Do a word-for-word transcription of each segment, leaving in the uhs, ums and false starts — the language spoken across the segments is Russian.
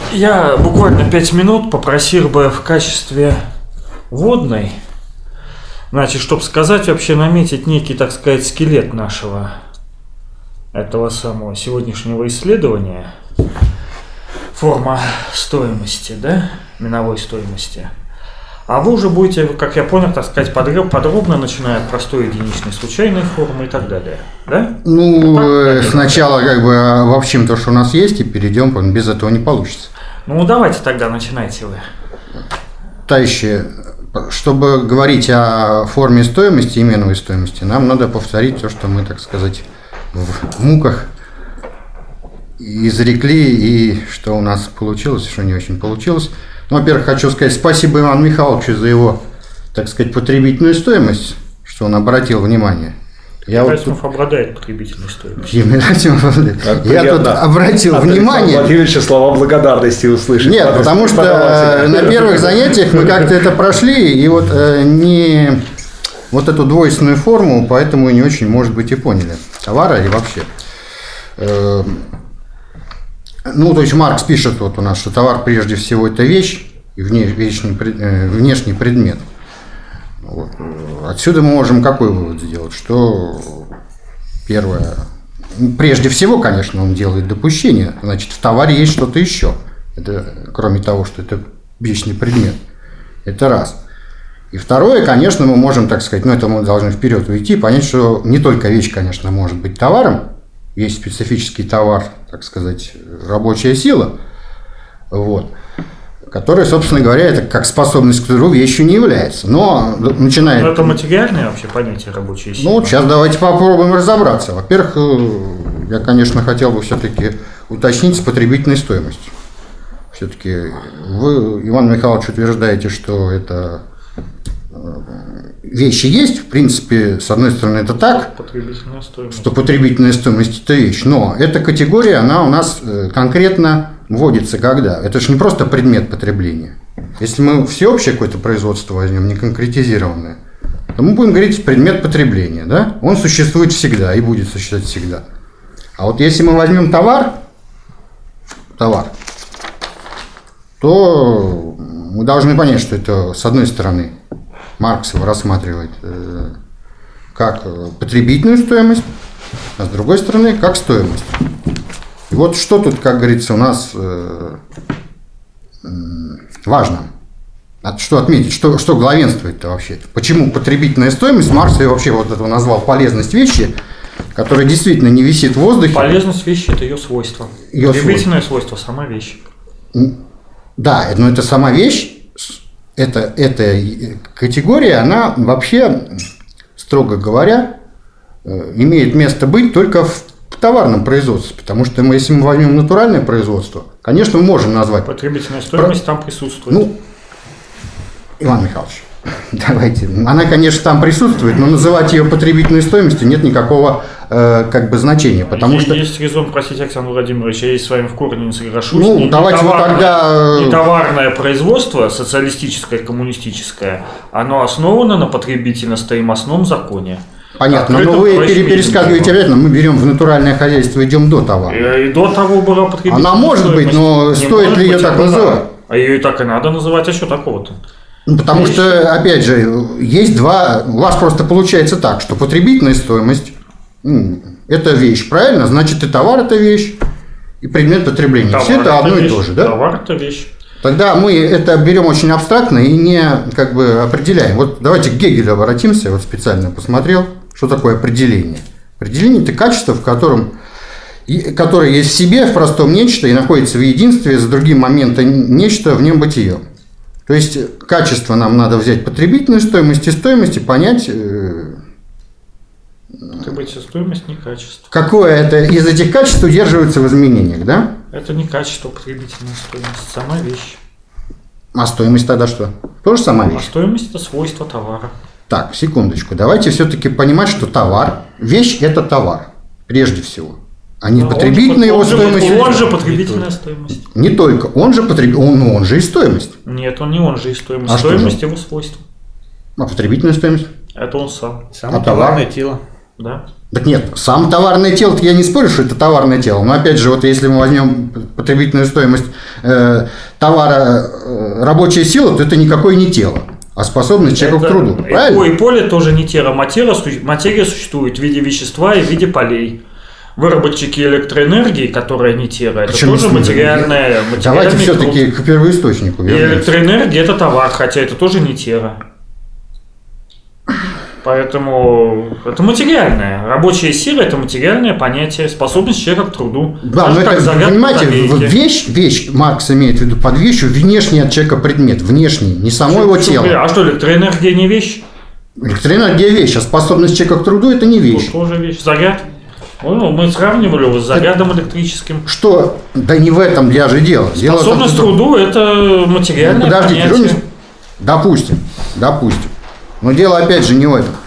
Я буквально пять минут попросил бы в качестве вводной, значит, чтобы сказать, вообще наметить некий, так сказать, скелет нашего этого самого сегодняшнего исследования, форма стоимости, да, миновой стоимости. А вы уже будете, как я понял, так сказать, подробно, начиная от простой единичной случайной формы и так далее, да? Ну, так, сначала как бы обобщим то, что у нас есть, и перейдем, без этого не получится. Ну, давайте тогда начинайте вы. Товарищи, чтобы говорить о форме стоимости и миновой стоимости, нам надо повторить то, что мы, так сказать, в муках изрекли, и что у нас получилось, что не очень получилось. Ну, во-первых, хочу сказать спасибо Ивану Михайловичу за его, так сказать, потребительную стоимость, что он обратил внимание. Я Герасимов вот обладает потребительной стоимостью. Я тут обратил от внимание. Владимировича слова благодарности услышать. Нет, потому что на первых занятиях мы как-то это прошли, и вот не вот эту двойственную форму, поэтому и не очень, может быть, и поняли. Товара и вообще. Ну, то есть Маркс пишет вот у нас, что товар прежде всего это вещь и внешний, внешний предмет. Вот. Отсюда мы можем какой вывод сделать? Что первое, прежде всего, конечно, он делает допущение, значит, в товаре есть что-то еще. Это, кроме того, что это вечный предмет. Это раз. И второе, конечно, мы можем, так сказать, ну это мы должны вперед уйти, понять, что не только вещь, конечно, может быть товаром, есть специфический товар, так сказать, рабочая сила, вот, которая, собственно говоря, это как способность к труду вещью не является. Но начинает... Но это материальное вообще понятие рабочей силы? Ну, вот сейчас давайте попробуем разобраться. Во-первых, я, конечно, хотел бы все-таки уточнить с потребительной стоимостью. Все-таки вы, Иван Михайлович, утверждаете, что это вещи есть, в принципе, с одной стороны, это так, потребительная стоимость. Что потребительная стоимость – это вещь, но эта категория, она у нас конкретно вводится когда? Это же не просто предмет потребления. Если мы всеобщее какое-то производство возьмем, не конкретизированное, то мы будем говорить предмет потребления, да? Он существует всегда и будет существовать всегда. А вот если мы возьмем товар, товар, то мы должны понять, что это, с одной стороны, Маркс его рассматривает э, как потребительную стоимость, а с другой стороны, как стоимость. И вот что тут, как говорится, у нас э, э, важно. Что отметить, что, что главенствует-то вообще? Почему потребительная стоимость? Маркс ее вообще вот этого назвал полезность вещи, которая действительно не висит в воздухе. Полезность вещи – это ее свойство. Ее потребительное свойство – сама вещь. Да, но это сама вещь. Эта, эта категория, она вообще, строго говоря, имеет место быть только в товарном производстве. Потому что мы, если мы возьмем натуральное производство, конечно, мы можем назвать... Потребительная стоимость Про... там присутствует. Ну, Иван Михайлович, давайте. Она, конечно, там присутствует, но называть ее потребительной стоимостью нет никакого э, как бы значения. Потому есть, что... есть резон, простите, Александр Владимирович, я с вами в корне не соглашусь. Ну, не, давайте не вот тогда... Не товарное производство, социалистическое, коммунистическое, оно основано на потребительно-стоимостном законе. Понятно, но вы пересказываете обязательно, мы берем в натуральное хозяйство, идем до товара. И, и до того была потребительная Она может стоимость. быть, но не стоит ли ее так называть? А ее и так и надо называть, а что такого-то? Ну, потому Вещь. что, опять же, есть два... У вас просто получается так, что потребительная стоимость – это вещь, правильно? Значит, и товар – это вещь, и предмет потребления. Товар Все это одно вещь, и то же, да? Товар – это вещь. Тогда мы это берем очень абстрактно и не как бы определяем. Вот давайте к Гегелю обратимся, вот специально посмотрел, что такое определение. Определение – это качество, в котором, которое есть в себе, в простом нечто, и находится в единстве с другим моментом нечто в нем бытие. То есть качество нам надо взять потребительную стоимость и стоимость и понять, Потребительная стоимость не качество. Какое это из этих качеств удерживается в изменениях, да? Это не качество потребительной стоимости, сама вещь. А стоимость тогда что? Тоже сама вещь? А стоимость – это свойство товара. Так, секундочку. Давайте все-таки понимать, что товар, вещь – это товар, прежде всего. А не Но потребительная он его же, стоимость. Он же потребительная стоимость. Не только. Он же, потреб... он, он же и стоимость. Нет, он не он же и стоимость. А стоимость его свойства. А потребительная стоимость? Это он сам. Само а товарное товар? тело. Да. Так нет, сам товарное тело, я не спорю, что это товарное тело. Но опять же, вот если мы возьмем потребительная стоимость э, товара э, рабочая сила, то это никакое не тело, а способность человека к труду. Правильно? И поле тоже не тело. Материя, материя существует в виде вещества и в виде полей. Выработчики электроэнергии, которая не тело, это Почему тоже материальная. Давайте все-таки к первоисточнику. И электроэнергия – это товар, хотя это тоже не тело. Поэтому это материальное. Рабочая сила – это материальное понятие, способность человека к труду. Да, но это, понимаете, вещь, вещь, Маркс имеет в виду под вещью внешний от человека предмет, внешний, не само его тело. А что, электроэнергия не вещь? Электроэнергия вещь, а способность человека к труду – это не вещь. Тут тоже вещь. Заряд. Ну, мы сравнивали его с зарядом электрическим. Что? Да не в этом я же дело. Способность к труду – это материальное ну, подождите, понятие. Допустим, допустим. Но дело опять же не в этом.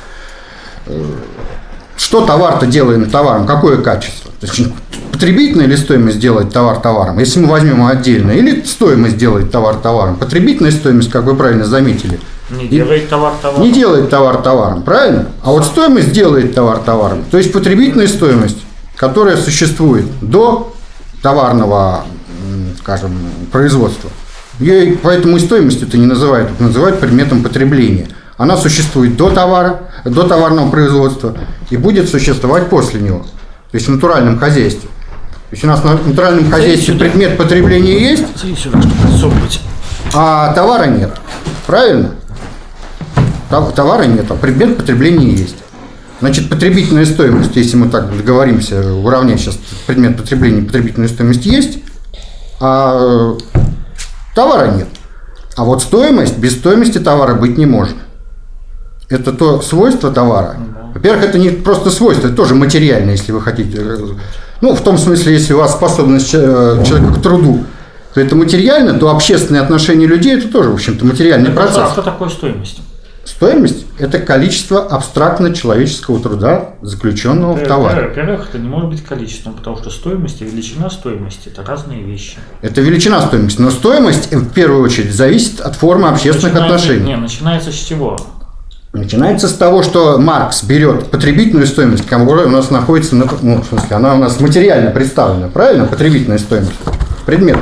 Что товар-то делает товаром? Какое качество? То есть, потребительная или стоимость делает товар товаром? Если мы возьмем отдельно. Или стоимость делает товар товаром? Потребительная стоимость, как вы правильно заметили, не делает товар товаром. Не делает товар товаром, правильно? А вот стоимость делает товар товаром. То есть потребительная стоимость, которая существует до товарного, скажем, производства. Ее поэтому и стоимость это не называют, это называют предметом потребления. Она существует до товара, до товарного производства и будет существовать после него. То есть в натуральном хозяйстве. То есть у нас в натуральном хозяйстве предмет потребления есть, а товара нет. Правильно? Товара нет, а предмет потребления есть. Значит, потребительная стоимость, если мы так договоримся, уравнять сейчас предмет потребления и потребительную стоимость есть, а товара нет. А вот стоимость, без стоимости товара быть не может. Это то свойство товара. Во-первых, это не просто свойство, это тоже материальное, если вы хотите. Ну, в том смысле, если у вас способность человека к труду, то это материально, то общественные отношения людей – это тоже, в общем-то, материальный это процесс. А что такое стоимость? Стоимость – это количество абстрактно-человеческого труда, заключенного в товаре. Во-первых, это не может быть количеством, потому что стоимость и величина стоимости – это разные вещи. Это величина стоимости, но стоимость, в первую очередь, зависит от формы общественных начинается, отношений. Не, начинается с чего? Начинается с того, что Маркс берет потребительную стоимость, которая у нас находится, на, ну, в смысле, она у нас материально представлена, правильно? Потребительная стоимость, предмет.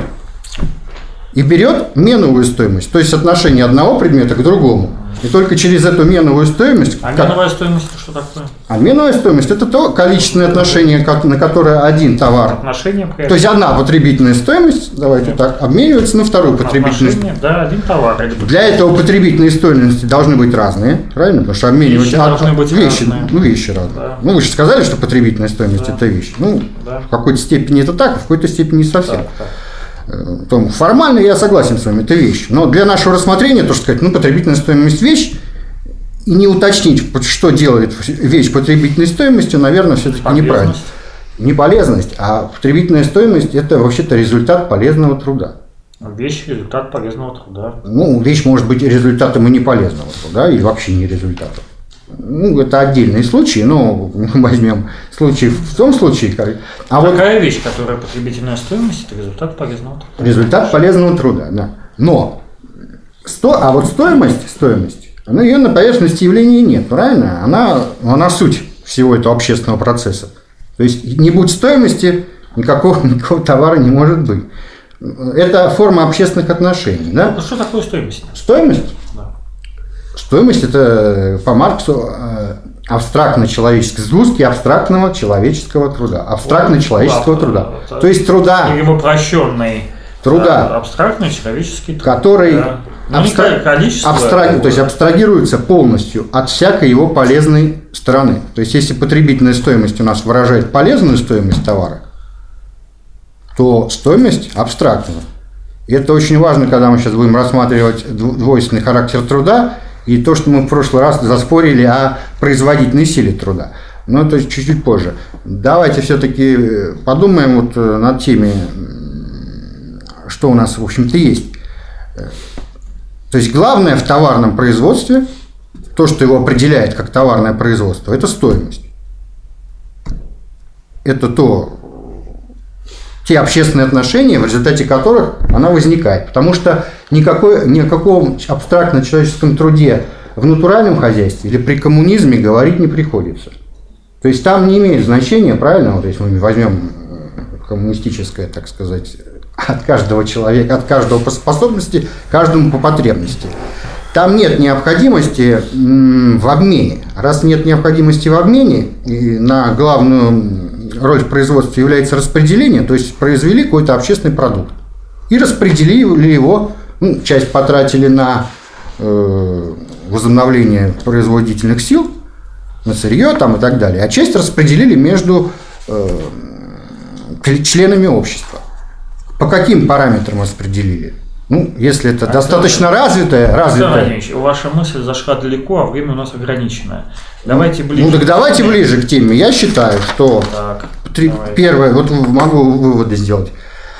И берет меновую стоимость, то есть отношение одного предмета к другому. И только через эту меновую стоимость... А как... меновая стоимость это что такое? А меновая стоимость – это то количественное отношение, на которое один товар... Отношение при... То есть одна потребительная стоимость, давайте Нет. так, обменивается на вторую потребительную стоимость. Да, один товар. Для этого потребительные стоимости должны быть разные, правильно? Потому что обменивать... Вещи должны быть вещи, разные. Ну, вещи разные. Да. Ну, вы же сказали, что потребительная стоимость да. – это вещь. Ну, да. в какой-то степени это так, в какой-то степени не совсем. Так, так. Формально я согласен с вами, это вещь. Но для нашего рассмотрения, то, что сказать, ну, потребительная стоимость – вещь, и не уточнить, что делает вещь потребительной стоимостью, наверное, все-таки неправильно. Не полезность, а потребительная стоимость – это вообще-то результат полезного труда. Вещь – результат полезного труда. Ну, вещь может быть результатом и не полезного труда, или вообще не результатом. Ну, это отдельные случаи, но мы возьмем случай в том случае, как... А Какая вот... вещь, которая потребительная стоимость – это результат полезного труда. Результат полезного труда, да. Но, сто... а вот стоимость, стоимость, ну, ее на поверхности явления нет, правильно? Она, она суть всего этого общественного процесса. То есть, не будь стоимости, никакого, никакого товара не может быть. Это форма общественных отношений, да? А что такое стоимость? Стоимость? Да. Стоимость – это по Марксу абстрактно-человеческий, сгустки абстрактного человеческого труда. Абстрактно-человеческого труда. Да, То есть труда. Или упрощенный. Труда. Да, абстрактный человеческий труд. Который да. абстра... абстра... то есть абстрагируется полностью от всякой его полезной стороны. То есть если потребительная стоимость у нас выражает полезную стоимость товара, то стоимость абстрактна. И это очень важно, когда мы сейчас будем рассматривать двойственный характер труда и то, что мы в прошлый раз заспорили о производительной силе труда. Но это чуть-чуть позже. Давайте все-таки подумаем вот над теми, что у нас, в общем-то, есть. То есть главное в товарном производстве, то, что его определяет как товарное производство, это стоимость. Это то, те общественные отношения, в результате которых она возникает. Потому что никакой, ни о каком абстрактно-человеческом труде в натуральном хозяйстве или при коммунизме говорить не приходится. То есть там не имеет значения, правильно, вот если мы возьмем коммунистическое, так сказать, от каждого человека, от каждого по способности, каждому по потребности. Там нет необходимости в обмене. Раз нет необходимости в обмене, и на главную роль в производстве является распределение, то есть произвели какой-то общественный продукт и распределили его, ну, часть потратили на э, возобновление производительных сил, на сырье там и так далее, а часть распределили между э, членами общества. По каким параметрам распределили? Ну, если это а достаточно это... развитое, развитое... Ваша мысль зашла далеко, а время у нас ограниченное. Давайте ближе. Ну, так давайте ближе к теме. Я считаю, что так, три... первое, вот могу выводы сделать.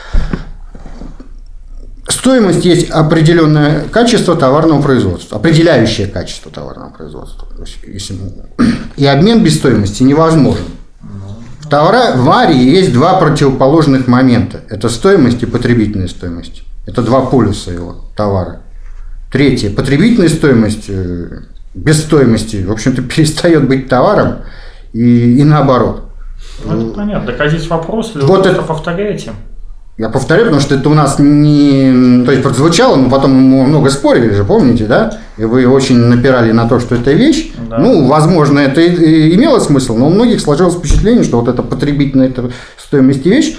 Стоимость есть определенное качество товарного производства, определяющее качество товарного производства. То есть, если... И обмен без стоимости невозможен. В товаре есть два противоположных момента. Это стоимость и потребительная стоимость. Это два полюса его товара. Третье. Потребительная стоимость без стоимости, в общем-то, перестает быть товаром и, и наоборот. Ну, это понятно. Так а здесь вопрос, или вот вы это повторяете? Я повторяю, потому что это у нас не... То есть, прозвучало, но потом мы много спорили же, помните, да? И вы очень напирали на то, что это вещь. Да. Ну, возможно, это и имело смысл, но у многих сложилось впечатление, что вот эта потребительная стоимость и вещь.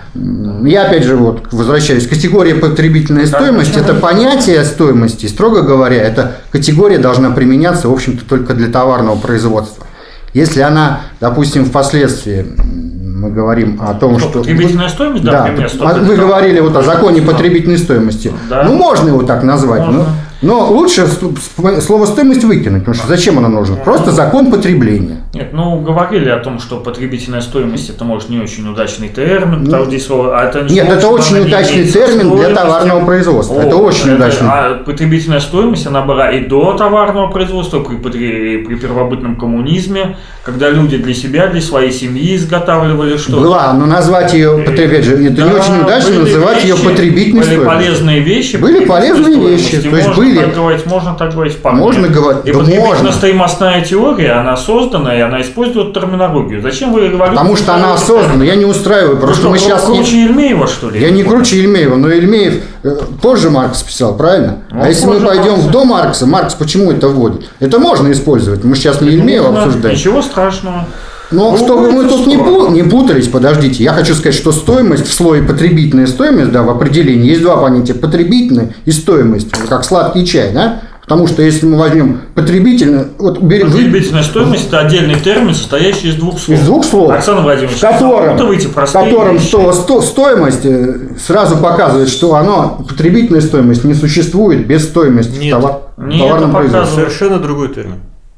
Я опять же вот возвращаюсь. Категория потребительная стоимость – это понятие стоимости. Строго говоря, эта категория должна применяться, в общем-то, только для товарного производства. Если она, допустим, впоследствии мы говорим о том, что... Потребительная стоимость, да, да, например, вы говорили вот о законе потребительной стоимости. Да. Ну, можно его так назвать, но, но лучше слово стоимость выкинуть, потому что зачем оно нужно? Просто закон потребления. Нет, ну, говорили о том, что потребительная стоимость – это, может, не очень удачный термин, потому что здесь слово… А это не Нет, слово, это очень удачный термин для товарного производства. О, это очень это, удачный. А потребительная стоимость, она была и до товарного производства, при, при, при первобытном коммунизме, когда люди для себя, для своей семьи изготавливали что-то. Была, но назвать ее, опять же, это да, не очень удачно называть вещи, ее потребительной были стоимостью. Были полезные вещи. Были полезные вещи. То есть можно, были... так говорить, можно так говорить в парке. Можно говорить, и да потребительно-стоимостная теория, она создана, и она использует терминологию. Зачем вы говорите? Потому что она создана, я не устраиваю. Просто что, мы сейчас круче не... Ильмеева, что ли? Я не круче Ильмеева, но Ильмеев позже Маркс писал, правильно? Ну, а если мы пойдем Маркса. в до Маркса, Маркс почему это вводит? Это можно использовать. Мы сейчас не Ильмеева ну, обсуждаем. Ничего страшного. Но ну, чтобы мы тут не, пу- не путались, подождите, я хочу сказать, что стоимость в слое потребительная стоимость, да, в определении есть два понятия: потребительная и стоимость, как сладкий чай, да? Потому что если мы возьмем потребительную... Вот, берем, потребительная стоимость – это отдельный термин, состоящий из двух слов. Из двух слов. Александр Владимирович, в котором, в котором сто, сто, стоимость сразу показывает, что оно, потребительная стоимость не существует без стоимости. Нет, товар, нет, это показывает совершенно другой термин.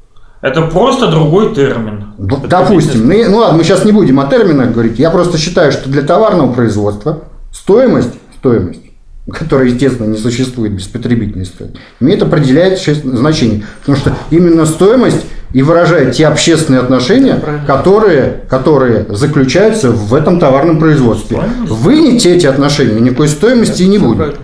Это просто другой термин. Это допустим. Ну, ну ладно, мы сейчас не будем о терминах говорить. Я просто считаю, что для товарного производства стоимость, стоимость, которая, естественно, не существует без потребительной стоимости, имеет определяющее значение. Потому что именно стоимость и выражает те общественные отношения, которые, которые заключаются в этом товарном производстве. Вынять эти отношения, никакой стоимости и не будет.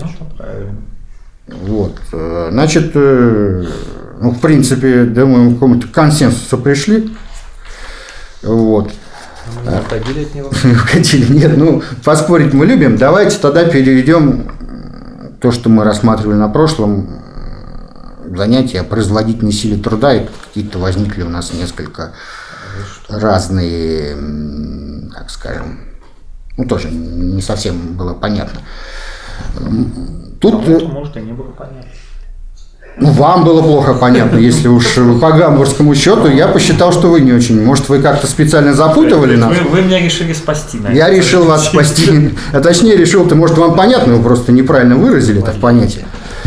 Вот. Значит, ну, в принципе, думаю, к какому-то консенсусу пришли. Вот. Мы уходили от него. Уходили, нет, ну, поспорить мы любим. Давайте тогда переведем то, что мы рассматривали на прошлом занятии о производительной силе труда, и какие-то возникли у нас несколько разные, так скажем, ну, тоже не совсем было понятно. Тут, может, и не было понятно. Ну, вам было плохо понятно, если уж по гамбургскому счету, я посчитал, что вы не очень. Может, вы как-то специально запутывали нас? Вы, вы меня решили спасти, наверное. Я решил вас спасти. А точнее, решил-то, может, вам понятно, вы просто неправильно выразили это в понятие.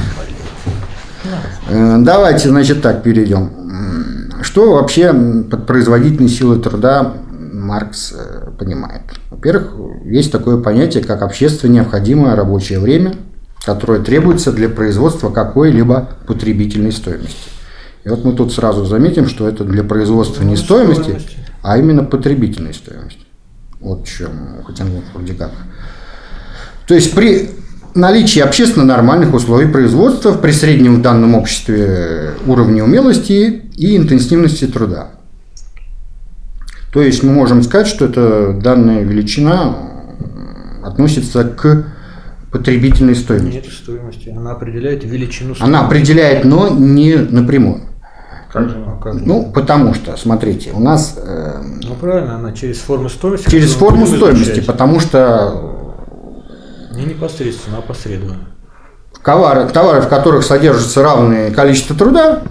Давайте, значит, так перейдем. Что вообще под производительной силой труда Маркс понимает? Во-первых, есть такое понятие, как общественно необходимое рабочее время, которое требуется для производства какой-либо потребительной стоимости. И вот мы тут сразу заметим, что это для производства не стоимости, а именно потребительной стоимости. Вот в чем хотим вроде как. То есть при наличии общественно нормальных условий производства при среднем в данном обществе уровне умелости и интенсивности труда. То есть мы можем сказать, что это данная величина относится к потребительной стоимости. Нет стоимости. Она определяет величину стоимости. Она определяет, но не напрямую. Как же? А как? Ну, потому что, смотрите, у нас... Э, Ну правильно, она через форму стоимости. через форму стоимости, изучать. потому что Не непосредственно, а опосредованно. товары, товары, в которых содержится равное количество труда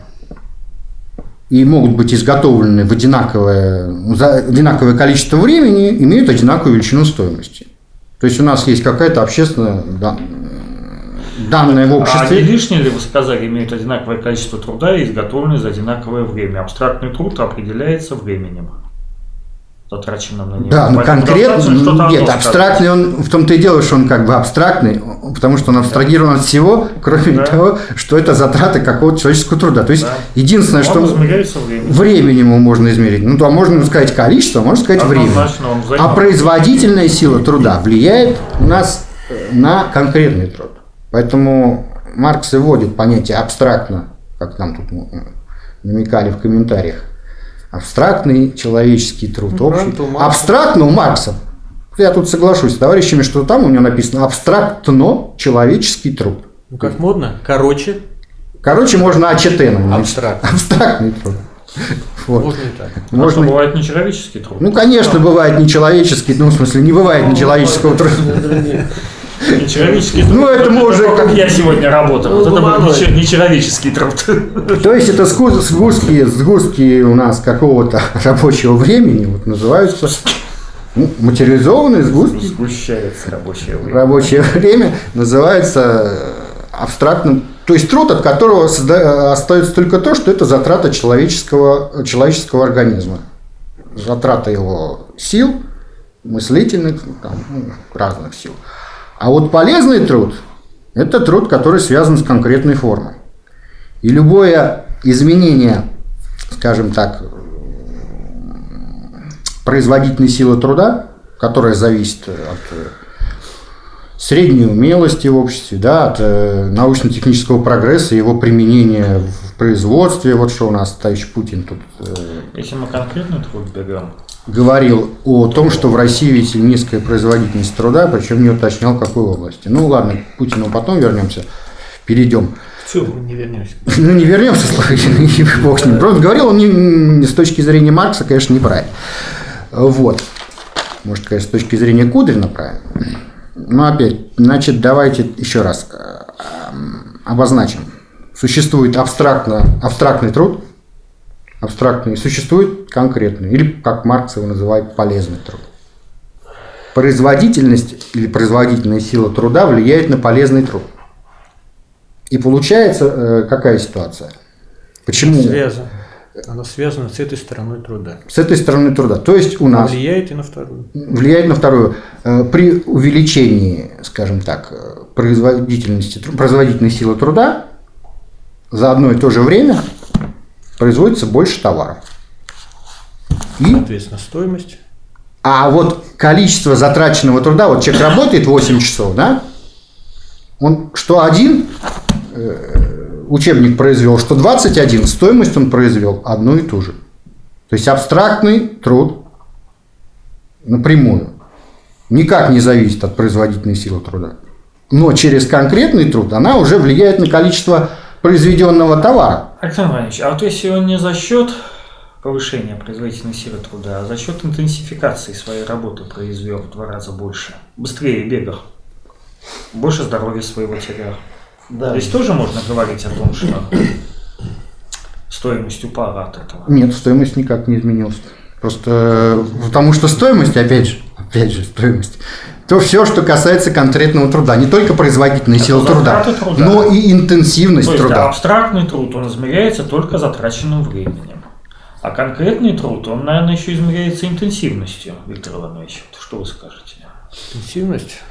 и могут быть изготовлены в одинаковое, за одинаковое количество времени, имеют одинаковую величину стоимости. То есть у нас есть какая-то общественная да, данная в обществе. А не лишнее ли, вы сказали, имеют одинаковое количество труда и изготовлены за одинаковое время? Абстрактный труд определяется временем, затраченным на него. Да, ну Поэтому конкретно, достаточно что-то нет, одно абстрактный он, в том-то и дело, что он как бы абстрактный, потому что он абстрагирован от всего, кроме Да. того, что это затраты какого-то человеческого труда. То есть Да. единственное, сказать. Он что измеряется временем. временем его можно измерить. Ну, то можно сказать количество, можно сказать время. Однозначно, он А взаимно- производительная сила труда влияет у нас на конкретный труд. Поэтому Маркс и вводит понятие абстрактно, как нам тут намекали в комментариях. Абстрактный человеческий труд. Ну, общий. правильно, у Маркса. Абстрактно у Маркса. Я тут соглашусь с товарищами, что там у него написано абстрактно человеческий труд. Ну как модно? Короче, Короче, можно АЧТ написать. Абстрактно. Абстрактный труд. Вот. можно и так. Потому Можно- что бывает нечеловеческий труд. Ну, конечно, бывает нечеловеческий, ну, в смысле, не бывает нечеловеческого труда. Нечеловеческий труд. Ну, это мы уже то, как как- я сегодня работал. Вот это был нече- нечеловеческий труд. То есть это сгу- сгустки, сгустки у нас какого-то рабочего времени, вот называются ну, материализованные сгустки. Сгущается рабочее время. Рабочее время называется абстрактным. То есть труд, от которого созда- остается только то, что это затрата человеческого, человеческого организма. Затрата его сил, мыслительных, там, ну, разных сил. А вот полезный труд – это труд, который связан с конкретной формой. И любое изменение, скажем так, производительной силы труда, которая зависит от средней умелости в обществе, да, от э, научно-технического прогресса, его применения в производстве, вот что у нас товарищ Путин тут э, Если мы конкретный труд берем, говорил о том, что в России ведь низкая производительность труда, причем не уточнял, в какой области. Ну ладно, к Путину потом вернемся, перейдем. Все, мы не вернемся. Ну не вернемся, слушайте, и бог с ним. Просто говорил он не, с точки зрения Маркса, конечно, неправильно. Вот. Может, конечно, с точки зрения Кудрина правильно. Но опять, значит, давайте еще раз обозначим. Существует абстрактно, абстрактный труд, абстрактный, существует конкретный, или, как Маркс его называет, полезный труд. Производительность или производительная сила труда влияет на полезный труд. И получается э, какая ситуация? Почему? Связано. Она связана с этой стороной труда. С этой стороны труда. То есть у Она нас влияет и на вторую. влияет на вторую. Э, При увеличении, скажем так, производительности, тру- производительной силы труда за одно и то же время производится больше товаров. И, Соответственно, стоимость. а вот количество затраченного труда, вот человек работает восемь часов, да? Он что один э, учебник произвел, что двадцать один, стоимость он произвел одну и ту же. То есть абстрактный труд напрямую никак не зависит от производительной силы труда. Но через конкретный труд она уже влияет на количество произведенного товара. Александр Иванович, а вот если он не за счет повышения производительной силы труда, а за счет интенсификации своей работы произвел в два раза больше, быстрее бегал, больше здоровья своего терял. Да. Здесь тоже можно говорить о том, что стоимость упала от этого. Нет, стоимость никак не изменилась. Просто потому что стоимость, опять же, опять же, стоимость, то все, что касается конкретного труда, не только производительной Это силы труда, затраты труда. но и интенсивность То есть труда. абстрактный труд, он измеряется только затраченным временем. А конкретный труд, он, наверное, еще измеряется интенсивностью, Виктор Иванович. Что вы скажете? Интенсивность.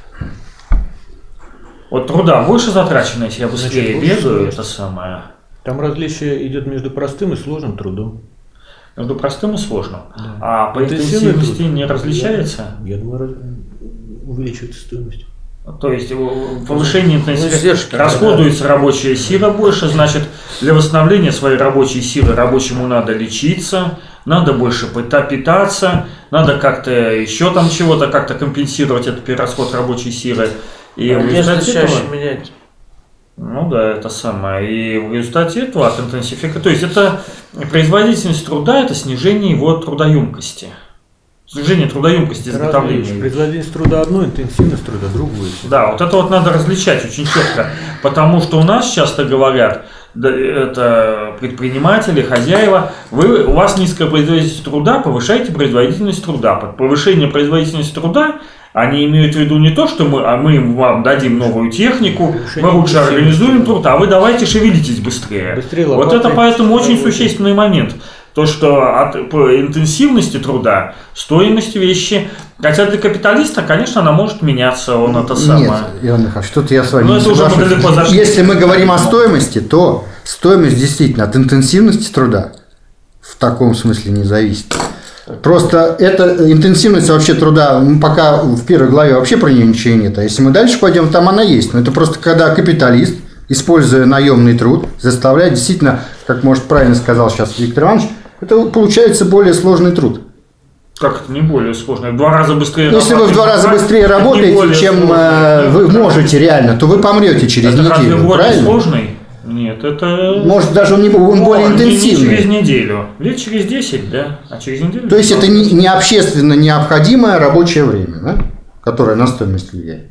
Вот труда больше затрачено, если я быстрее Значит, больше бегаю, есть. это самое. Там различие идет между простым и сложным трудом. Между простым и сложным. Да. А по Интенсивный интенсивности труд. не различается? Я, я думаю, раз- увеличивается стоимость. То есть э, повышение интенсивности, издержки, расходуется рабочая сила больше, значит, для восстановления своей рабочей силы рабочему надо лечиться, надо больше пита- питаться, надо как-то еще там чего-то как-то компенсировать этот перерасход рабочей силы. И в результате чаще этого, менять. ну да, это самое. И в результате этого от интенсификации, то есть это производительность труда, это снижение его трудоемкости. Снижение трудоемкости изготовления. Производительность труда одно, интенсивность труда другое. Да, вот это вот надо различать очень четко, потому что у нас часто говорят, да, это предприниматели, хозяева, вы, у вас низкая производительность труда, повышайте производительность труда. Под повышение производительности труда они имеют в виду не то, что мы, а мы вам дадим новую технику, мы лучше организуем труд, а вы давайте шевелитесь быстрее. быстрее вот это поэтому очень существенный момент. То, что от по интенсивности труда, стоимость вещи, хотя для капиталиста, конечно, она может меняться, он это самое. Нет, Иван Михайлович, что-то я с вами Но не это уже мы далеко зашли. Если мы говорим о стоимости, то стоимость действительно от интенсивности труда в таком смысле не зависит. Просто эта интенсивность вообще труда, пока в первой главе вообще про нее ничего нет, а если мы дальше пойдем, там она есть. Но это просто когда капиталист, используя наемный труд, заставляет действительно, как может правильно сказал сейчас Виктор Иванович, это получается более сложный труд. Как это не более сложно? В два раза быстрее Если вы в два раза быстрее работаете, чем сложно. Вы можете реально, то вы помрете через это неделю. Это правильно? Сложный? Нет, это... Может, даже он, не, он более интенсивный. Не через неделю. Лет через десять, да. А через неделю... То есть это не, не общественно необходимое рабочее время, да? Которое на стоимость влияет.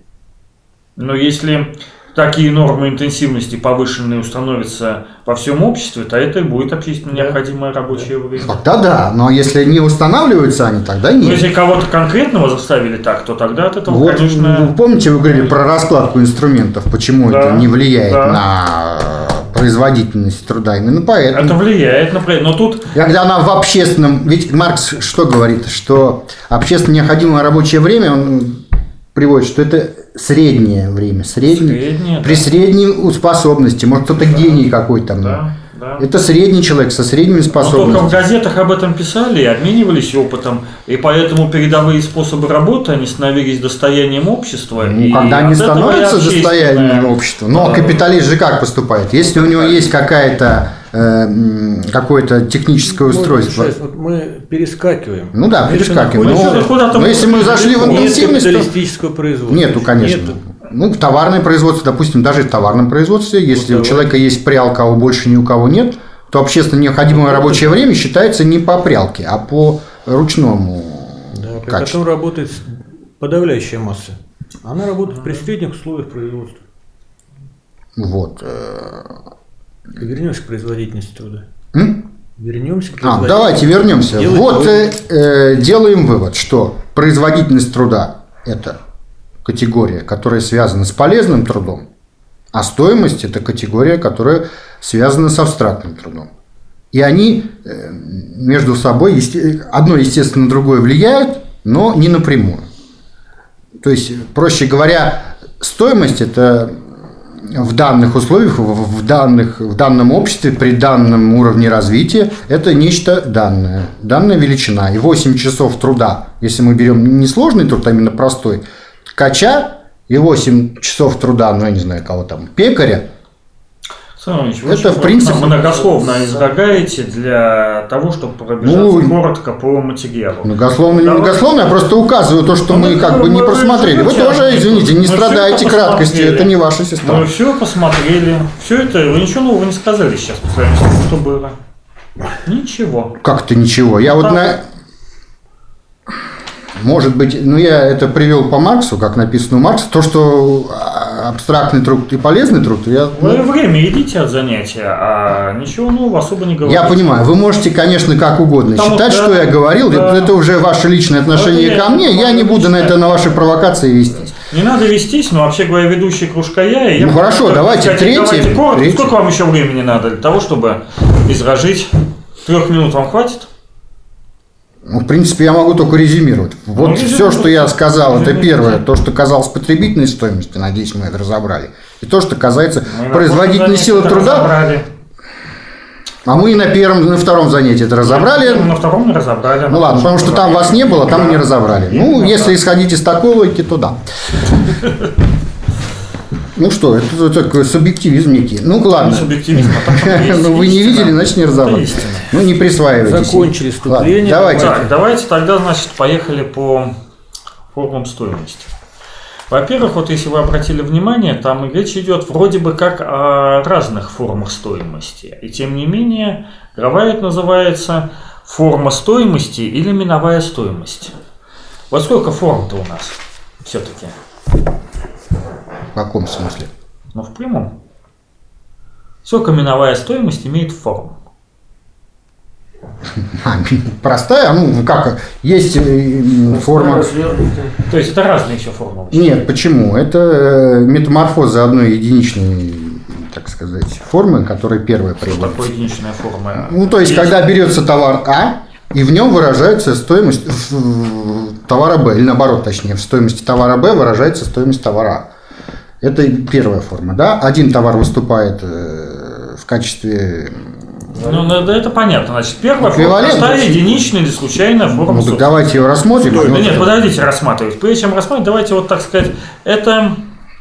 Но если такие нормы интенсивности повышенные установятся во всем обществе, то это будет общественно необходимое рабочее время. Тогда да, но если не устанавливаются они, тогда нет. Но если кого-то конкретного заставили так, то тогда от этого, вот, конечно... Вы помните, вы говорили про раскладку инструментов, почему да, это не влияет да. на производительность труда, именно поэтому. Это влияет, например, но тут... Когда она в общественном... Ведь Маркс что говорит? Что общественно необходимое рабочее время, он приводит, что это среднее время, среднее, среднее при да. средней способности, может кто-то да. гений какой-то. Да, да. Это средний человек со средними способностями. Но только в газетах об этом писали и обменивались опытом, и поэтому передовые способы работы, они становились достоянием общества. Ну, и когда они становятся достоянием общества. Но да. капиталист же как поступает? Если у него есть какая-то какое-то техническое устройство. Сейчас, вот мы перескакиваем. Ну да, перескакиваем. Но, но если мы зашли в интенсивность, нет капиталистического производства. Нету, конечно. Нету. Ну, в товарное производство, допустим, даже в товарном производстве, если вот у человека есть прялка, а у больше ни у кого нет, то общественно необходимое рабочее время считается не по прялке, а по ручному да, при качеству. Котором работает подавляющая масса. Она работает при средних условиях производства. Вот. Вернемся к производительности труда. М? Вернемся к производительности. А, давайте вернемся. Делать вот э, э, делаем вывод, что производительность труда – это категория, которая связана с полезным трудом, а стоимость – это категория, которая связана с абстрактным трудом. И они э, между собой, есте... одно, естественно, на другое влияют, но не напрямую. То есть, проще говоря, стоимость – это в данных условиях, в, данных, в данном обществе, при данном уровне развития, это нечто данное, данная величина. И восемь часов труда, если мы берем не сложный труд, а именно простой, ткача, и восемь часов труда, ну я не знаю кого там, пекаря, Ильич, это в принципе многословно излагаете для того, чтобы пробежаться ну, коротко по материалу. Многословно, не многословно, я просто указываю то, что ну, мы как бы не просмотрели. Вы тоже, извините, не страдаете краткостью, это не ваша сестра. Мы все посмотрели, все это, вы ничего нового не сказали сейчас по сравнению с тем, что было. Ничего. Как-то ничего. Я вот на... Может быть, ну я это привел по Марксу, как написано у Маркса, то, что абстрактный труд и полезный труд. Я, вы ну, время идите от занятия, а ничего нового особо не говорите. Я понимаю, вы можете, конечно, как угодно Потому считать, что, что я говорил, да. это, это уже ваше личное отношение вот ко мне, я не буду на это на ваши провокации вестись. Не надо вестись, но вообще говоря, ведущий кружка я. И ну я хорошо, сказать, давайте третий. Давайте коротко. Третий. Сколько вам еще времени надо для того, чтобы изложить? Трех минут вам хватит? Ну, в принципе, я могу только резюмировать. Вот ну, все, что я сказал, это первое, то, что касалось потребительной стоимости, надеюсь, мы это разобрали. И то, что касается мы производительной силы труда. Разобрали. А мы и на первом, и на втором занятии это разобрали. На втором не разобрали. Ну ладно, потому что там вас не было, там мы не разобрали. Ну, если исходить из такой логики, то да. Ну что, это такой субъективизм некий. Ну ладно. Субъективизм, а так ну вы не видели, значит не разобрались. Ну не присваивайтесь. Закончили вступление. Давайте. Так, давайте тогда, значит, поехали по формам стоимости. Во-первых, вот если вы обратили внимание, там речь идет вроде бы как о разных формах стоимости. И тем не менее, игровая это называется форма стоимости или миновая стоимость. Вот сколько форм-то у нас все-таки? В каком смысле? Ну, в прямом. Сколько миновая стоимость имеет форм? Простая, ну как, есть форма... То есть это разные еще формы? Нет, почему? Это метаморфоза одной единичной, так сказать, формы, которая первая приводится. Что такое единичная форма? Ну, то есть, есть, когда берется товар А, и в нем выражается стоимость товара Б, или наоборот, точнее, в стоимости товара Б выражается стоимость товара А. Это первая форма, да? Один товар выступает в качестве... Ну, да, это понятно. Значит, первая форма простая, единичная или случайная форма. Ну, давайте ее рассмотрим. Да нет, нет, подождите рассматривать. Прежде чем рассматривать, давайте вот так сказать, это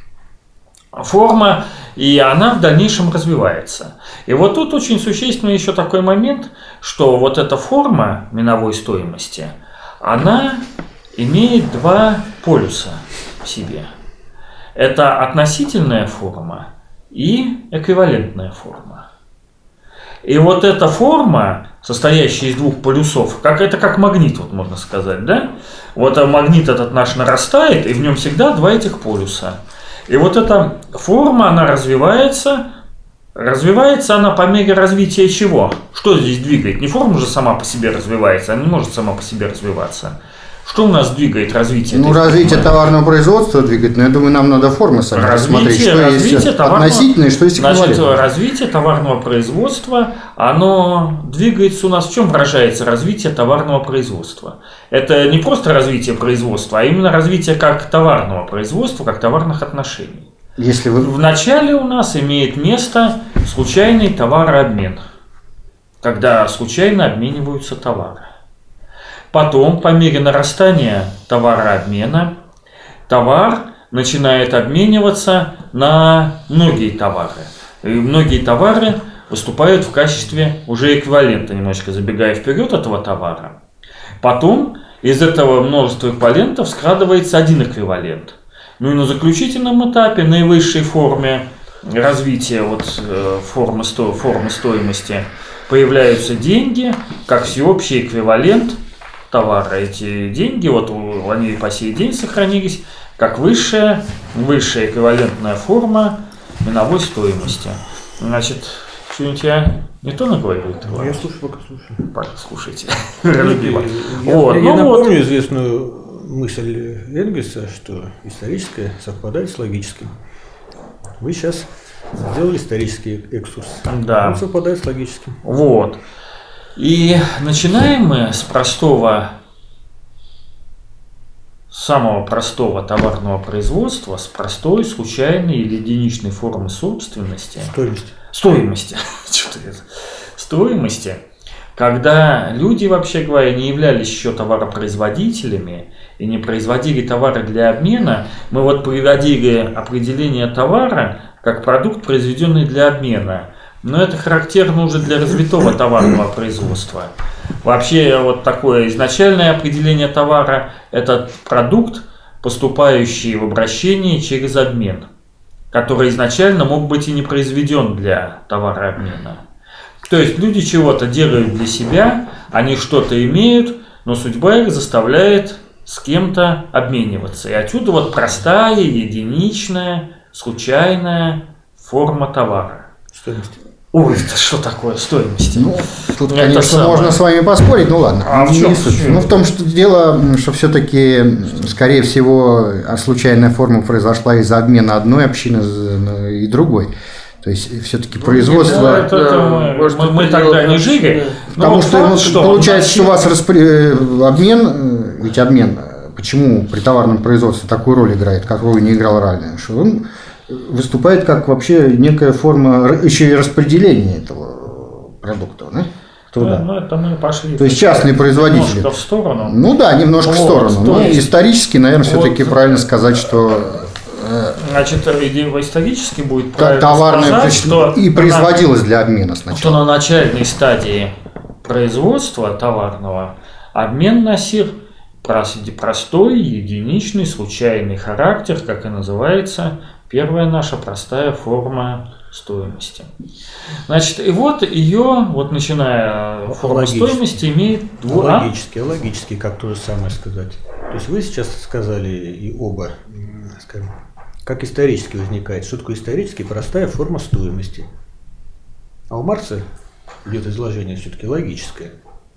форма, и она в дальнейшем развивается. И вот тут очень существенный еще такой момент, что вот эта форма миновой стоимости, она имеет два полюса в себе. Это относительная форма и эквивалентная форма. И вот эта форма, состоящая из двух полюсов, как, это как магнит, вот можно сказать, да? Вот магнит этот наш нарастает, и в нем всегда два этих полюса. И вот эта форма, она развивается, развивается она по мере развития чего? Что здесь двигает? Не форма же сама по себе развивается, она не может сама по себе развиваться. Что у нас двигает развитие? Ну, развитие товарного производства двигает, но я думаю, нам надо формы сами рассмотреть, что есть относительное, что есть эквивалентное. Значит, развитие товарного производства, оно двигается у нас, в чем выражается развитие товарного производства? Это не просто развитие производства, а именно развитие как товарного производства, как товарных отношений. Если вы... Вначале у нас имеет место случайный товарообмен, когда случайно обмениваются товары. Потом, по мере нарастания товарообмена, товар начинает обмениваться на многие товары. И многие товары выступают в качестве уже эквивалента, немножечко забегая вперед этого товара. Потом из этого множества эквивалентов складывается один эквивалент. Ну и на заключительном этапе, наивысшей форме развития вот, формы, сто, формы стоимости, появляются деньги, как всеобщий эквивалент товара. Эти деньги, вот они по сей день сохранились, как высшая, высшая эквивалентная форма миновой стоимости. Значит, что-нибудь я не то наговорил? Я слушаю, пока слушаю. Пока слушайте. Я, вот. я, я ну, напомню вот. известную мысль Энгельса, что историческое совпадает с логическим. Вы сейчас сделали исторический экскурс. Да. Он совпадает с логическим. Вот. И начинаем мы с простого, самого простого товарного производства, с простой, случайной или единичной формы собственности. Стоимости. Стоимости. Стоимости. Когда люди, вообще говоря, не являлись еще товаропроизводителями и не производили товары для обмена, мы вот приводили определение товара как продукт, произведенный для обмена. Но это характерно уже для развитого товарного производства. Вообще вот такое изначальное определение товара – это продукт, поступающий в обращение через обмен, который изначально мог быть и не произведен для товарообмена. То есть люди чего-то делают для себя, они что-то имеют, но судьба их заставляет с кем-то обмениваться. И отсюда вот простая, единичная, случайная форма товара. Стоимость. Ой, это что такое стоимость? Ну, тут, это конечно, самое. можно с вами поспорить, ну ладно. А в чем? Ну, в том, что дело, что все-таки, скорее всего, случайная форма произошла из-за обмена одной общины и другой. То есть, все-таки ну, производство... Да, это, это мы, может, мы, мы тогда не жили. Потому вот что, факт, что получается, что у вас распри... обмен, ведь обмен, почему при товарном производстве такую роль играет, какую не играл ранее, что он выступает как вообще некая форма еще и распределения этого продукта, да? Туда. Да, ну, это мы пошли. То есть частные производители. Немножко в сторону. Ну да, немножко вот, в сторону. Но есть... исторически, наверное, вот. все-таки правильно сказать, что Значит, исторически будет как товарное сказать, что и производилось на, для обмена сначала. Что на начальной стадии производства товарного обмен носил простой, единичный, случайный характер, как и называется первая наша простая форма стоимости. Значит, и вот ее, вот начиная форма стоимости, имеет два. Логически, логически, как то же самое сказать. То есть вы сейчас сказали и оба, скажем, как исторически возникает. Что такое исторически? Простая форма стоимости. А у Маркса идет изложение все-таки логическое.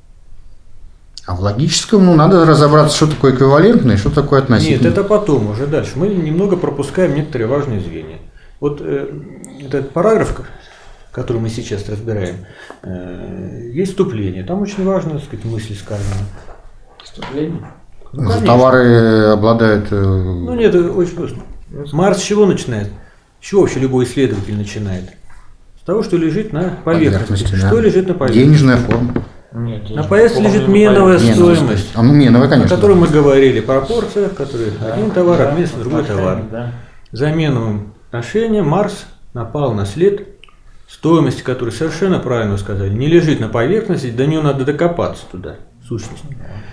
А в логическом, ну, надо разобраться, что такое эквивалентное, что такое относительное. Нет, это потом, уже дальше. Мы немного пропускаем некоторые важные звенья. Вот э, этот параграф, который мы сейчас разбираем, э, есть вступление. Там очень важно, так сказать, мысли сказаны. Вступление? Ну, товары обладают... Э... Ну нет, это очень просто. Маркс с чего начинает? С чего вообще любой исследователь начинает? С того, что лежит на поверхности. поверхности да. Что лежит на поверхности? Денежная форма. Нет, на поверхности лежит меновая стоимость, а, ну, меновая, конечно, о которой мы говорили, пропорция, в которой да, один товар да, обменивается на другой товар. Да. За меновым отношением Маркс напал на след стоимости, которая, совершенно правильно сказали, не лежит на поверхности, до нее надо докопаться туда, сущность.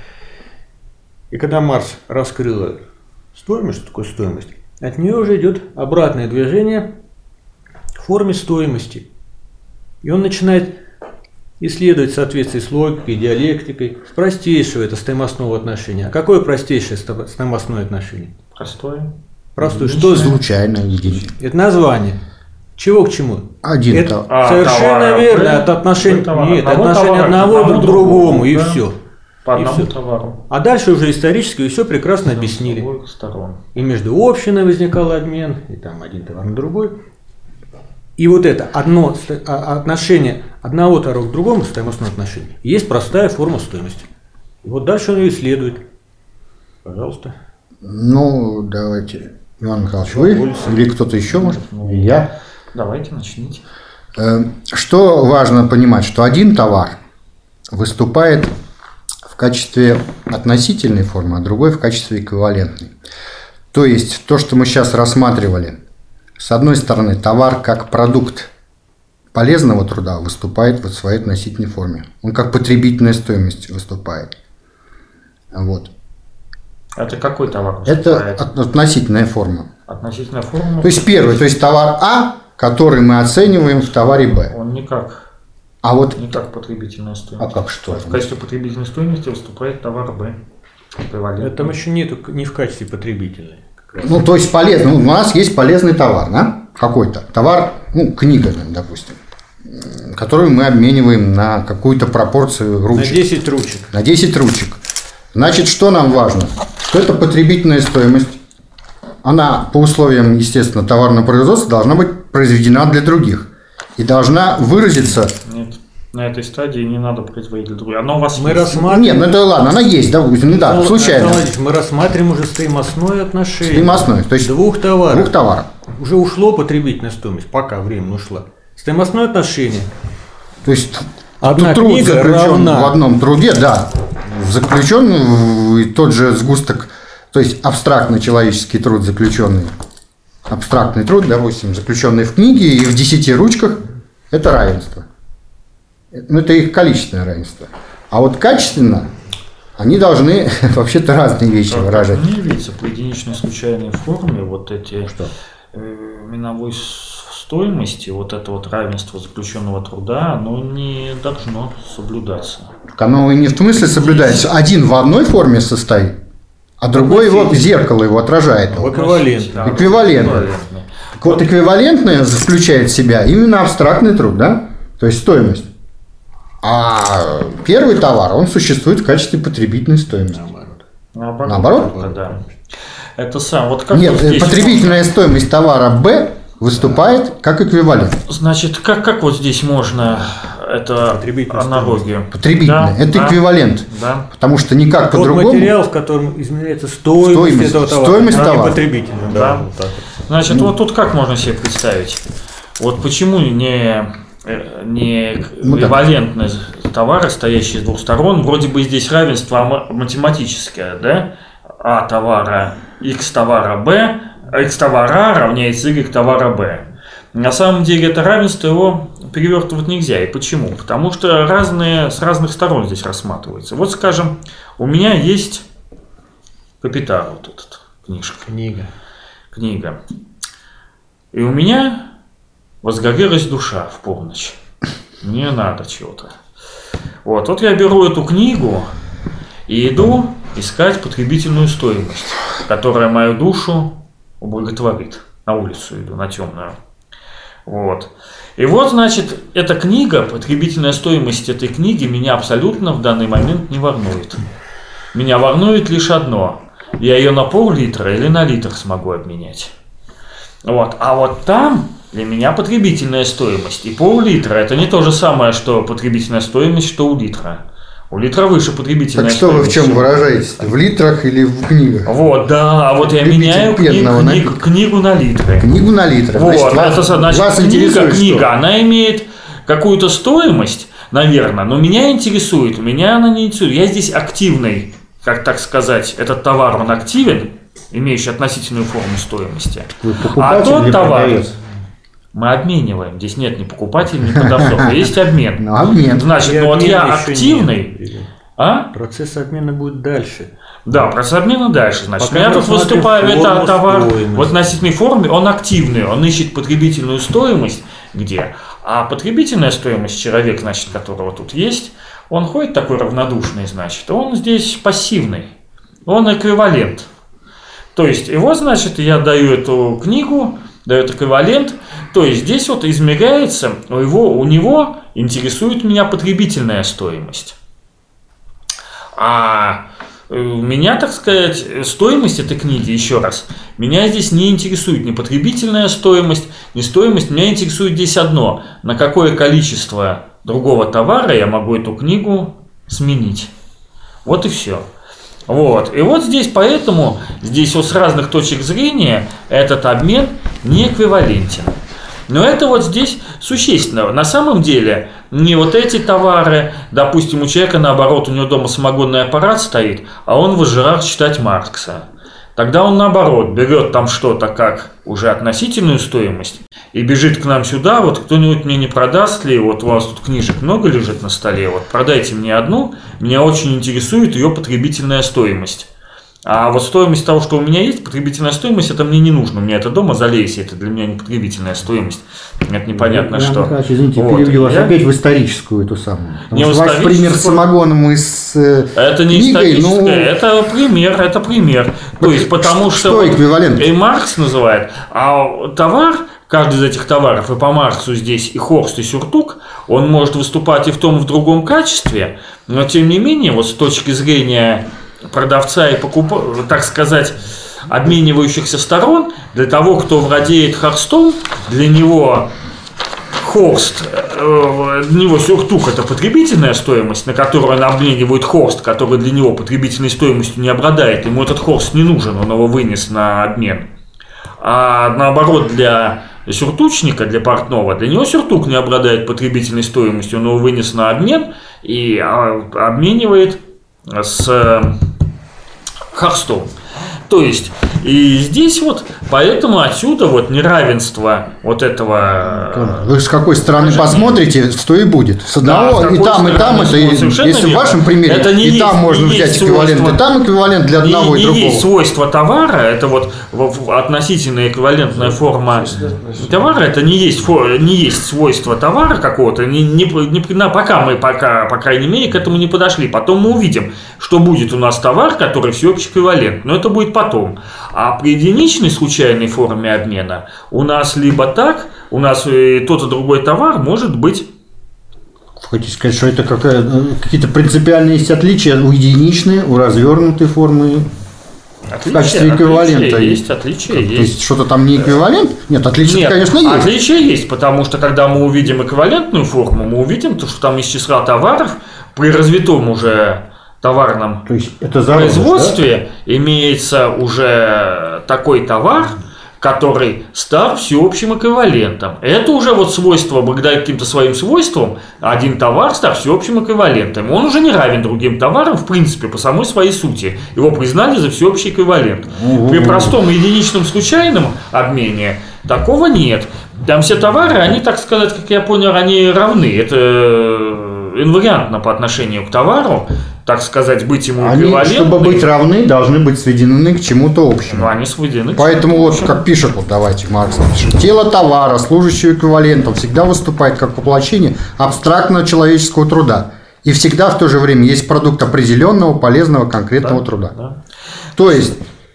И когда Маркс раскрыл стоимость, что такое стоимость, от нее уже идет обратное движение в форме стоимости. И он начинает исследовать в соответствии с логикой, диалектикой, с простейшего это стоимостного отношения. А какое простейшее стоимостное отношение? Простое. Простое. Что случайное, единичное. Это название. Чего к чему? Один это а, совершенно товар, верно. Это отношение, нет, одного отношение товара, одного одного к другому, и да? все. По и одному все. товару. А дальше уже исторически все прекрасно объяснили. И между общиной возникал обмен, и там один товар на другой. И вот это одно отношение одного товара к другому, стоимостное отношение, есть простая форма стоимости. И вот дальше он ее исследует. Пожалуйста. Ну, давайте, Иван Михайлович, вы Больше. Или кто-то еще может? Ну, я. Давайте, начните. Что важно понимать, что один товар выступает в качестве относительной формы, а другой в качестве эквивалентной. То есть, то, что мы сейчас рассматривали, с одной стороны, товар как продукт полезного труда выступает в своей относительной форме. Он как потребительная стоимость выступает. Вот. Это какой товар выступает? Это относительная форма. Относительная форма. То есть первый, то есть товар А, который мы оцениваем в товаре Б. Он никак. А вот не как потребительная стоимость. А как что? В качестве потребительной стоимости выступает товар Б. Это там еще нету не в качестве потребительной. Ну, то есть полезный. У нас есть полезный товар, да? Какой-то товар, ну, книга, допустим, которую мы обмениваем на какую-то пропорцию ручек. На десять ручек. На десять ручек. Значит, что нам важно? Что это потребительная стоимость. Она по условиям, естественно, товарного производства должна быть произведена для других. И должна выразиться... Нет, на этой стадии не надо производить для других. Она у вас мы есть. Рассматриваем... Нет, ну это ладно, она есть, допустим, ну, да, ну, случайно. Мы рассматриваем уже стоимостное отношение. Стоимостное, то есть двух товаров. Двух товаров. Уже ушло потребительная стоимость, пока время ушло. Стоимостное отношение. То есть одна труд книга заключен равна... в одном труде, да, заключен в тот же сгусток, то есть абстрактный человеческий труд, заключенный, абстрактный труд, допустим, заключенный в книге и в десяти ручках, это равенство. Ну, это их количественное равенство. А вот качественно они должны вообще-то разные вещи как выражать. Мне видится, по единичной случайной форме вот эти Что? Э, миновой стоимости, вот это вот равенство заключенного труда, оно не должно соблюдаться. Так оно и не в смысле соблюдается. Один в одной форме состоит, а другой его, зеркало его отражает. Эквивалентно. Эквивалентно. Так вот, эквивалентное заключает в себя именно абстрактный труд, да? То есть стоимость. А первый товар, он существует в качестве потребительной стоимости. Наоборот. Наоборот? Это, да. Это сам. Вот как Нет, вот здесь потребительная можно... стоимость товара Б выступает как эквивалент. Значит, как, как вот здесь можно это аналогию? Потребительная. Да, это да, эквивалент. Да. Потому что никак по-другому. Материал, в котором измеряется стоимость, стоимость этого товара. Стоимость товара. Потребительная. Да. Да. Вот так. Значит, ну, вот тут как можно себе представить? Вот почему не, не эквивалентные товары, стоящие с двух сторон, вроде бы здесь равенство математическое, да? А товара, X товара Б x товара А равняется y товара Б. На самом деле это равенство его перевертывать нельзя. И почему? Потому что разные, с разных сторон здесь рассматривается. Вот, скажем, у меня есть Капитал, вот этот, книжка. Книга. Книга. И у меня возгорелась душа в полночь. Мне надо чего-то. Вот, вот я беру эту книгу и иду искать потребительную стоимость, которая мою душу ублаготворит. На улицу иду, на темную. Вот. И вот, значит, эта книга, потребительная стоимость этой книги меня абсолютно в данный момент не волнует. Меня волнует лишь одно. Я ее на пол-литра или на литр смогу обменять. Вот. А вот там для меня потребительная стоимость. И пол-литра это не то же самое, что потребительная стоимость, что у литра. У литра выше потребительная так что стоимость. Вы в чем выражаетесь? В литрах или в книгах? Вот, да, а вот я Любитель меняю книг, книг, книгу на литры. Книгу на литры. Вот, значит, вас, это значит, вас книга, книга, что? она имеет какую-то стоимость, наверное, но меня интересует, меня она не интересует. Я здесь активный, как так сказать, этот товар, он активен, имеющий относительную форму стоимости. А тот товар продавец? Мы обмениваем. Здесь нет ни покупателя, ни продавцов, а есть обмен. Ну, обмен. Значит, ну вот я активный. А? Процесс обмена будет дальше. Да, процесс обмена дальше. Значит, Пока я тут выступаю, это товар стоимость. в относительной форме, он активный, он ищет потребительную стоимость где. А потребительная стоимость человека, значит, которого тут есть, он ходит такой равнодушный, значит, он здесь пассивный, он эквивалент. То есть, его, значит, я даю эту книгу, дает эквивалент, то есть здесь вот измеряется, у, его, у него интересует меня потребительная стоимость. А меня, так сказать, стоимость этой книги, еще раз, меня здесь не интересует ни потребительная стоимость, ни стоимость, меня интересует здесь одно, на какое количество другого товара я могу эту книгу сменить. Вот и все. Вот. И вот здесь поэтому, здесь вот с разных точек зрения этот обмен не эквивалентен. Но это вот здесь существенно. На самом деле, не вот эти товары, допустим, у человека наоборот, у него дома самогонный аппарат стоит, а он в ажурах читать Маркса. Тогда он наоборот берет там что-то как уже относительную стоимость и бежит к нам сюда, вот кто-нибудь мне не продаст ли, вот у вас тут книжек много лежит на столе, вот продайте мне одну, меня очень интересует ее потребительная стоимость. А вот стоимость того, что у меня есть, потребительная стоимость, это мне не нужно. У меня это дома залейся, это для меня не потребительная стоимость. Это непонятно я, что. Николаевич, извините, вот. перебью вас я... опять в историческую эту самую. Не ваш пример с самогоном и с это не книгой, историческое, ну... это пример, это пример. То есть, потому что... Что эквивалент? И Маркс называет, а товар... Каждый из этих товаров, и по Марксу здесь и Хорст, и Сюртук, он может выступать и в том, и в другом качестве, но тем не менее, вот с точки зрения продавца и покупателя, так сказать, обменивающихся сторон, для того, кто владеет Хорстом, для него Хорст, для него Сюртук – это потребительная стоимость, на которую он обменивает Хорст, который для него потребительной стоимостью не обладает, ему этот Хорст не нужен, он его вынес на обмен. А наоборот, для сюртучника, для портного, для него сюртук не обладает потребительной стоимостью, он его вынес на обмен и обменивает с Хорстом. То есть, и здесь вот, поэтому отсюда вот неравенство вот этого... Вы с какой стороны посмотрите, что и будет. С одного, да, и там, и там, это, если в вашем примере, это не и есть, там можно взять эквивалент, свойства, и там эквивалент для одного не, и другого. Не есть свойство товара, это вот относительно эквивалентная форма товара, это не есть, не есть свойство товара какого-то, не, не, не, пока мы, пока, по крайней мере, к этому не подошли. Потом мы увидим, что будет у нас товар, который всеобщий эквивалент, но это будет потом. А при единичной случайной форме обмена у нас либо так, у нас и тот и другой товар может быть. Хотите сказать, что это какие-то принципиальные есть отличия у единичной, у развернутой формы отличия, в качестве эквивалента? Отличия есть, отличия То есть. есть что-то там не эквивалент? Нет, отличия, Нет, конечно, есть. Отличия есть, потому что когда мы увидим эквивалентную форму, мы увидим, что там из числа товаров при развитом уже товарном То есть это зародыш, производстве, да? Имеется уже такой товар, который стал всеобщим эквивалентом. Это уже вот свойство, благодаря каким-то своим свойствам, один товар стал всеобщим эквивалентом. Он уже не равен другим товарам, в принципе, по самой своей сути. Его признали за всеобщий эквивалент. При простом единичном случайном обмене такого нет. Там все товары, они, так сказать, как я понял, они равны. Это инвариантно по отношению к товару, так сказать, быть ему эквивалентным. Они, чтобы быть равны, должны быть сведены к чему-то общему. Ну, они сведены. Поэтому вот, как пишет, вот давайте Маркс напишет, тело товара, служащего эквивалентом, всегда выступает как воплощение абстрактного человеческого труда. И всегда в то же время есть продукт определенного, полезного, конкретного да, труда. Да. То есть,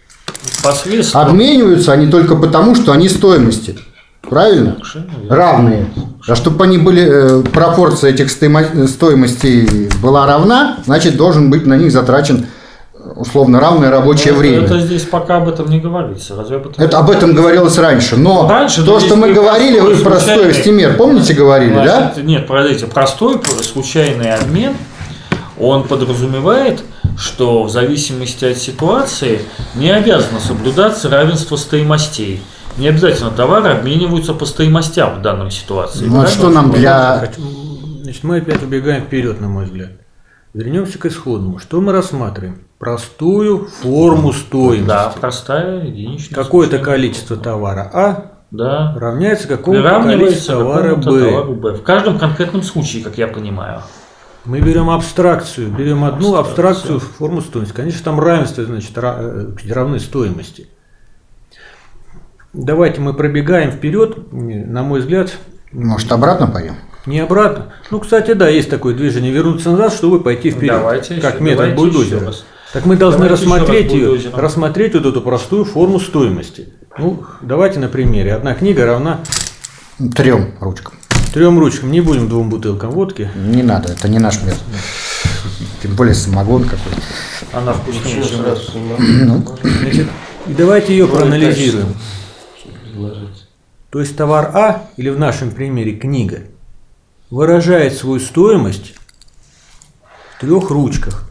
обмениваются они только потому, что они стоимости. Правильно? Равные. А чтобы они были, э, пропорция этих стоимостей была равна, значит, должен быть на них затрачен условно равное рабочее это, время. Это здесь пока об этом не говорится. Разве об этом это, об этом говорилось раньше. Но раньше, то, что мы говорили, вы про стоимость мер, помните, говорили, значит, да? Нет, подождите, простой случайный обмен, он подразумевает, что в зависимости от ситуации не обязано соблюдаться равенство стоимостей. Не обязательно товары обмениваются по стоимостям в данной ситуации. Ну а что нам для... Значит, мы опять убегаем вперед, на мой взгляд. Вернемся к исходному. Что мы рассматриваем? Простую форму стоимости. Да, простая, единичная. Какое-то количество товара А да. равняется какому-то количеству товара Б. товару Б. В каждом конкретном случае, как я понимаю. Мы берем абстракцию, берем одну абстракцию, абстракцию форму стоимости. Конечно, там равенство, значит, равны стоимости. Давайте мы пробегаем вперед, на мой взгляд. Может, обратно пойдем? Не обратно. Ну, кстати, да, есть такое движение вернуться назад, чтобы пойти вперед. Давайте как еще, метод бульдозера. Так мы должны давайте рассмотреть ее, рассмотреть вот эту простую форму стоимости. Ну, давайте на примере. Одна книга равна трем ручкам. Трем ручкам. Не будем двум бутылкам водки. Не надо, это не наш метод. Тем более самогон какой-то. Она вкуснее, чем раз. Значит, и давайте ее проанализируем. То есть товар А, или в нашем примере книга, выражает свою стоимость в трех ручках.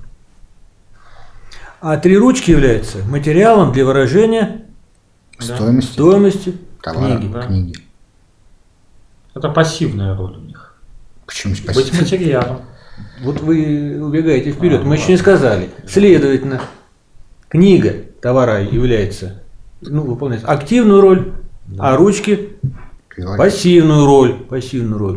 А три ручки являются материалом для выражения стоимости, стоимости товара, книги. Да. книги. Это пассивная роль у них. Почему спасибо? Быть материалом. Вот вы убегаете вперед, а, мы еще не сказали. Следовательно, книга товара является, ну, выполняет активную роль, да. А ручки пассивную роль, пассивную роль.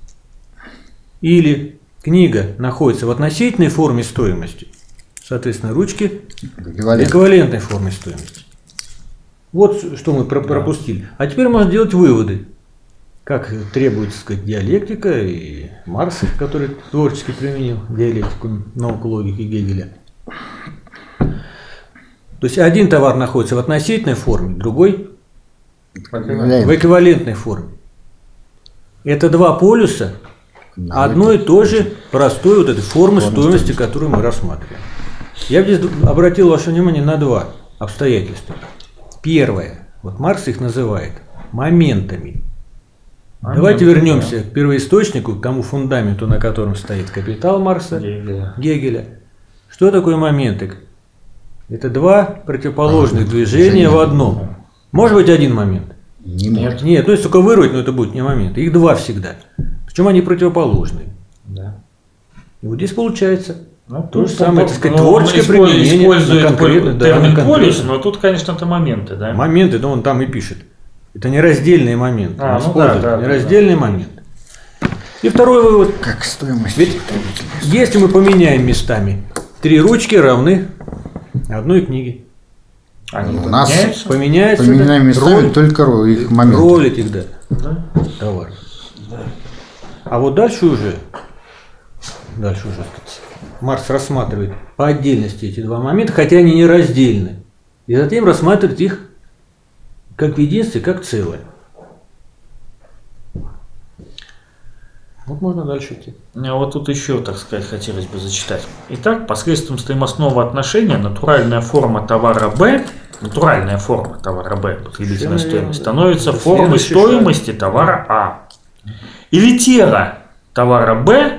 Или книга находится в относительной форме стоимости, соответственно, ручки в эквивалентной форме стоимости. Вот что мы пропустили. А теперь можно делать выводы, как требует, так сказать, диалектика и Маркс, который творчески применил диалектику, науку логики Гегеля. То есть один товар находится в относительной форме, другой в эквивалентной форме. Это два полюса одно и то же простой вот этой формы стоимости, которую мы рассматриваем. Я здесь обратил ваше внимание на два обстоятельства. Первое, вот Маркс их называет моментами. Момент, Давайте вернемся да. к первоисточнику, к тому фундаменту, на котором стоит «Капитал» Маркса, Гегеля. Гегеля. Что такое моменты? Это два противоположных движения в одном. Может быть один момент? Не Нет, может. нет, то есть только вырвать, но это будет не момент. Их два всегда. Причем они противоположные. Да. И вот здесь получается ну, то же самое, так сказать, ну, творческое применение. Использует конкретно, да, термин конкретно. полюс, но тут, конечно, это моменты, да? Моменты, но он там и пишет. Это нераздельные моменты. А, ну да, да, нераздельный да. момент. И второй вывод. Как стоимость. Ведь если мы поменяем местами, три ручки равны одной книге. Они у нас поменяется поменяем местами роль, только роль, их моменты. Роль этих, да, да? товаров. Да. А вот дальше уже, дальше уже, сказать, Маркс рассматривает по отдельности эти два момента, хотя они не раздельны. И затем рассматривает их как в единстве, как целое. Вот можно дальше идти. А вот тут еще, так сказать, хотелось бы зачитать. Итак, посредством стоимостного отношения натуральная форма товара Б, натуральная форма товара Б, потребительная стоимость, становится это формой стоимости шаг. Товара А. Или тело товара Б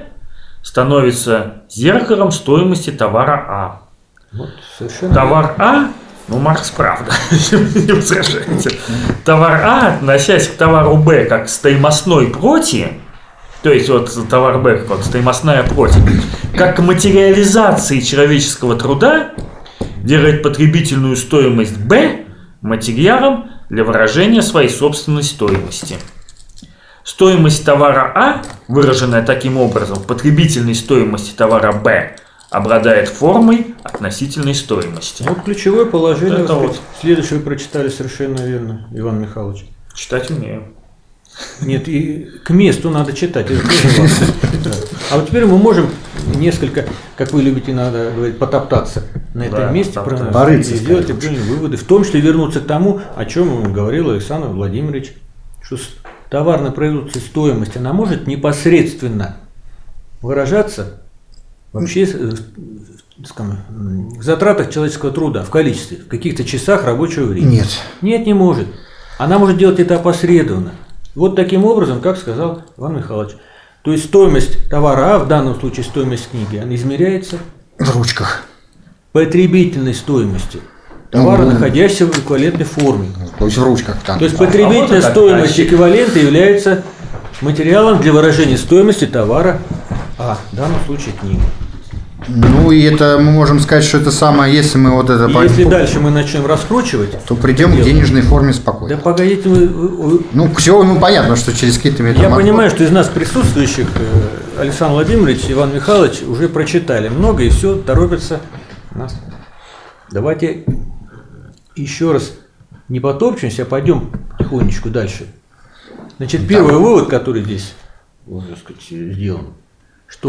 становится зеркалом стоимости товара А. Вот, товар А Ну, Маркс правда, не возражайте. Товар А, относясь к товару Б как к стоимостной проти, то есть вот товар Б как стоимостная проти, как к материализации человеческого труда, делает потребительную стоимость Б материалом для выражения своей собственной стоимости. Стоимость товара А, выраженная таким образом в потребительной стоимости товара Б, обладает формой относительной стоимости. Вот ключевое положение. Это Вот вот. Следующее вы прочитали совершенно верно, Иван Михайлович. Читать умею. Нет, и к месту надо читать. Это тоже важно. Да. А вот теперь мы можем несколько, как вы любите иногда говорить, потоптаться на Да, этом месте, потоптаться. Порыться, и сделать скажем. определенные выводы, в том числе вернуться к тому, о чем говорил Александр Владимирович, что с- товарное производство стоимость, она может непосредственно выражаться вообще э, скажем, в затратах человеческого труда, в количестве, в каких-то часах рабочего времени. Нет. Нет, не может. Она может делать это опосредованно. Вот таким образом, как сказал Иван Михайлович. То есть стоимость товара А, в данном случае стоимость книги, она измеряется В ручках. потребительной стоимостью товара, Ну, находящегося в эквивалентной форме. То есть в ручках там. То есть А вот потребительная это стоимость так. эквивалента является материалом для выражения стоимости товара А, в данном случае книги. Ну и это мы можем сказать, что это самое, если мы вот это И по- если дальше мы начнем раскручивать, то придем к дело. денежной форме да спокойно. погодите, вы- вы- вы- Ну, все, ну понятно, что через какие-то я метаморфозы. понимаю, что из нас присутствующих э, Александр Владимирович и Иван Михайлович уже прочитали много и все торопятся нас. Давайте еще раз не потопчемся, а пойдем потихонечку дальше. Значит, первый вывод, который здесь, вот, так сказать, сделан, что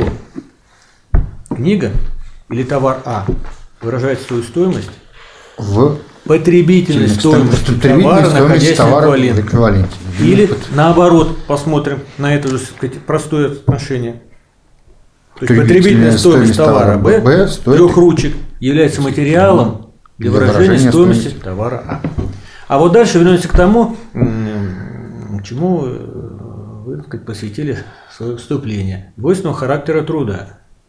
книга или товар А выражает свою стоимость В потребительной стоимости потребительной товара, стоимости находящегося в товара в эквиваленте. эквиваленте. Или наоборот, посмотрим на это же, так сказать, простое отношение. То есть потребительная стоимость товара Б, Б стоит- трех ручек, является материалом для Для выражения выражения стоимости стоимости. товара А. А вот дальше вернемся к тому, м, чему э, вы, так сказать, посвятили свое вступление. Двойственного характера труда.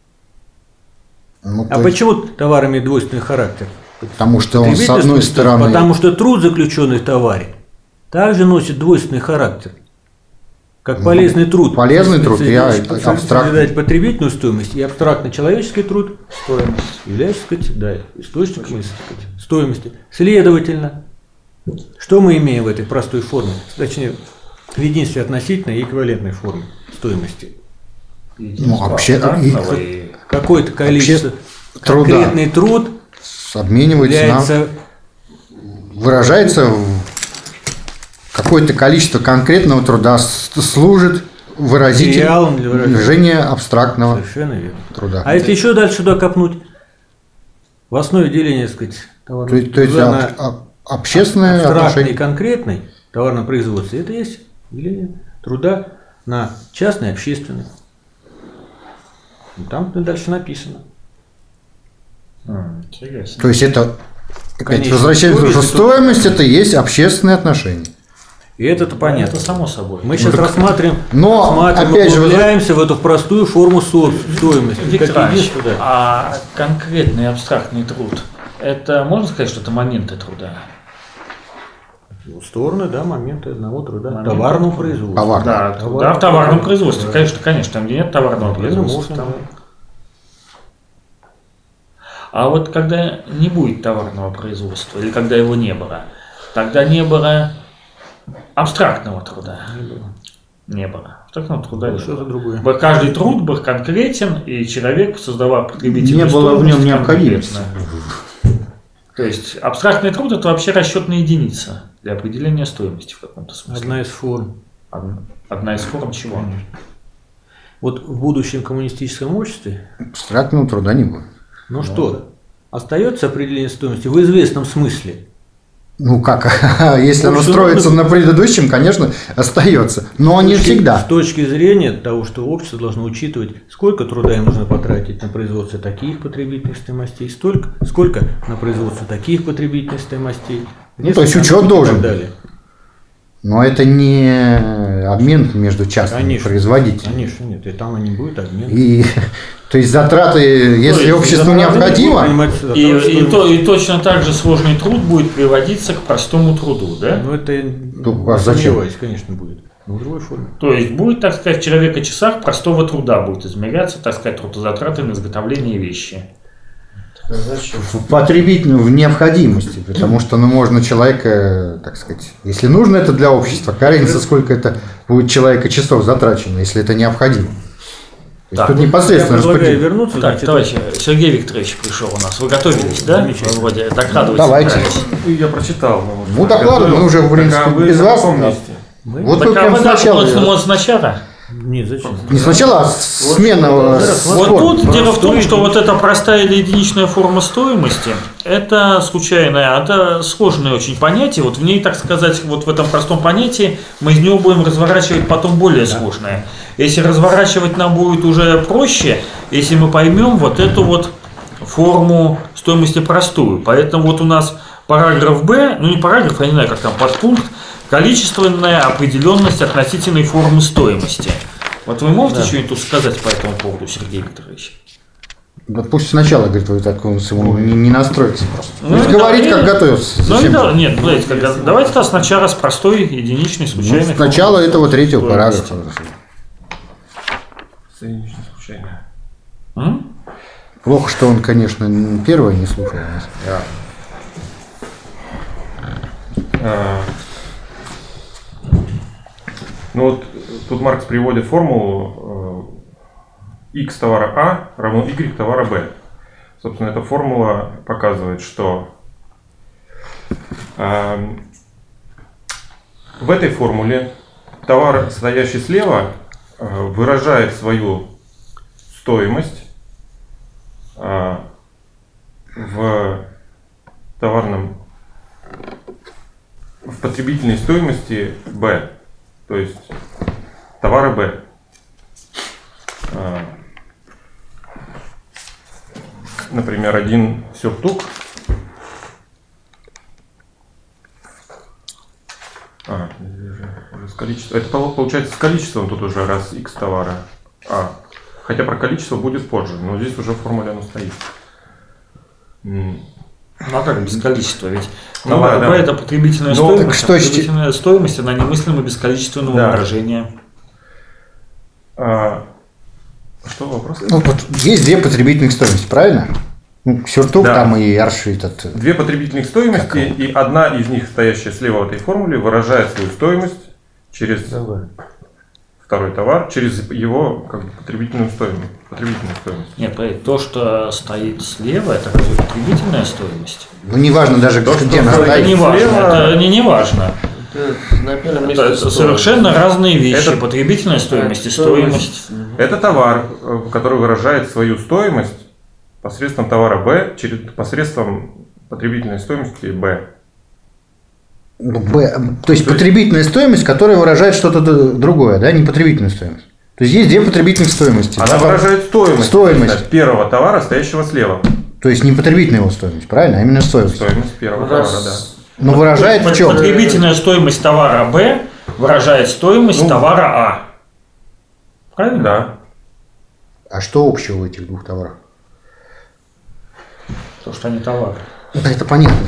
Ну, А то есть, почему товар имеет двойственный характер? Потому что он с Потребительная одной стоимость, стороны... Потому что труд, заключенный в товаре, также носит двойственный характер. Как полезный труд. полезный труд и Создать- абстрактный. создать потребительную стоимость и абстрактный человеческий труд Стоимость. является, так сказать, да, источником так сказать, стоимости. Следовательно, что мы имеем в этой простой форме? Точнее, в единстве относительной и эквивалентной форме стоимости. Ну, вообще, Абстрактного и- и- Какое-то количество, труда. конкретный труд обменивается на... является выражается в какое-то количество конкретного труда, с- служит выразителем материалом для выражения. выражения абстрактного Совершенно верно. труда. А если еще дальше туда копнуть, в основе деления, так сказать, То, есть- то есть труда об- на об- общественное абстрактный и отношение. конкретный товарном производстве, это есть деление труда на частный и общественный. И там дальше написано. М, Интересно. То есть это опять Конечно, возвращаемся, то что есть это- стоимость это есть общественные отношения. И это-то понятно. Это само собой. Мы сейчас рассматриваем, Но, рассматриваем, опять же, углубляемся в эту простую форму со- стоимости. Виктор Как Иванович, единство, да. а конкретный абстрактный труд, это можно сказать, что это моменты труда? Ну, стороны, да, моменты одного труда. Моменты. Товарного производства. Товар. Да, Товар- да, в товарном производстве, Да. конечно, конечно, там, где нет товарного Наверное, производства. можно, там. да. А вот когда не будет товарного производства, или когда его не было, тогда не было абстрактного труда. Не было. Не было. Абстрактного труда не Что-то было. другое. Бы- Каждый труд был конкретен, и человек создавал потребительную Не было в нем стоимость необходимости. конкретно. То есть абстрактный труд это вообще расчетная единица для определения стоимости в каком-то смысле. Одна из форм. Одна, одна из форм чего? Вот в будущем коммунистическом обществе, Абстрактного труда не будет. ну что, остается определение стоимости в известном смысле. Ну как, если оно Общем, строится ну, на предыдущем, конечно, остается. Но не С точки- всегда. С точки зрения того, что общество должно учитывать, сколько труда им нужно потратить на производство таких потребительных стоимостей, столько, сколько на производство таких потребительных стоимостей. Ну, то есть несколько учет и должен так быть. далее. Но это не обмен между частными Конечно. производителями. Конечно, нет, и там и не будет обмена. И, то есть затраты, если есть обществу затраты необходимо, И, и, то, и точно так же сложный труд будет приводиться к простому труду, да? Ну это, Ну, а зачем? сомневаюсь, конечно, будет. Но в другой форме. То есть будет, так сказать, в человека-часах простого труда будет измеряться, так сказать, трудозатраты на изготовление вещи. Зачем? в потребительной в необходимости, потому что ну, можно человека, так сказать, если нужно это для общества, разница, сколько это будет человека часов затрачено, если это необходимо. То есть Так, тут непосредственно Я предлагаю распределение. вернуться. Так, значит, товарищ Сергей Викторович пришел у нас. Вы готовились, да? Замечательно. Вроде докладывать Давайте. собирались. Я прочитал. но вот Ну, докладывай, мы уже, в принципе, Так, а вы без на вас. каком Да. месте? мы- Вот Так вы а прям вы даже, сначала. может, может, сначала? Нет, зачем? Не сначала, а смена. Вот спорта. тут дело в том, что вот эта простая или единичная форма стоимости, это случайное, это сложное очень понятие. Вот в ней, так сказать, вот в этом простом понятии мы из него будем разворачивать потом более сложное. Если разворачивать нам будет уже проще, если мы поймем вот эту вот форму стоимости простую. Поэтому вот у нас параграф Б, ну не параграф, я не знаю, как там, подпункт, количественная определенность относительной формы стоимости. Вот вы можете Да. что-нибудь тут сказать по этому поводу, Сергей Викторович? Да пусть сначала, говорит, вы так он ему не, не настроится просто. Ну, Пусть и говорит, да, как и- готовился. Ну, Зачем? и да, нет, знаете, как, давайте -то сначала с простой, единичной, Ну, случайной. с начала формы этого третьего стоимости. параграфа. Единично, случайно. М? Плохо, что он, конечно, первое не слушал нас. А, Ну вот тут Маркс приводит формулу э, x товара А равно y товара Б. Собственно, эта формула показывает, что э, в этой формуле товар, стоящий слева, э, выражает свою стоимость э, в товарном в потребительной стоимости Б, то есть товара Б. А, Например, один сюртук. А, уже, уже с количеством. Это пол- получается с количеством тут уже раз x товара А. Хотя про количество будет позже, но здесь уже в формуле оно стоит. М. Ну а как без количества? Ведь Ну товар да, Б да. это потребительная Ну, стоимость, так что а с- потребительная стоимость, она немыслима без количественного Да. выражения. А, что вопрос? Ну, вот есть две потребительных стоимости, правильно? Ну, сюртук Да. там и арш этот. Две потребительных стоимости, Какого? и одна из них, стоящая слева в этой формуле, выражает свою стоимость через второй товар, через его как бы, потребительную стоимость. Потребительную стоимость. Нет, поверь, то, что стоит слева, это разве потребительная стоимость? Ну, неважно даже, То, где что она стоит Это стоит. не важно, слева- это не, не важно. Это на первом месте Это, это стоимость. совершенно разные вещи. Это- Потребительная стоимость и стоимость. Это товар, э, который выражает свою стоимость посредством товара Б, через, посредством потребительной стоимости Б. Ну, Б, то есть потребительная стоимость, которая выражает что-то д- другое, да, не потребительную стоимость. То есть есть две потребительных стоимости. Она да, выражает стоимость, Стоимость. первого товара, стоящего слева. То есть не потребительная его стоимость, правильно, а именно стоимость. Стоимость первого Раз. товара, да. Но выражает в чем? Потребительная стоимость товара Б выражает стоимость Ну, товара А. Правильно? Да. А что общего в этих двух товарах? То, что они товары. Да, это понятно.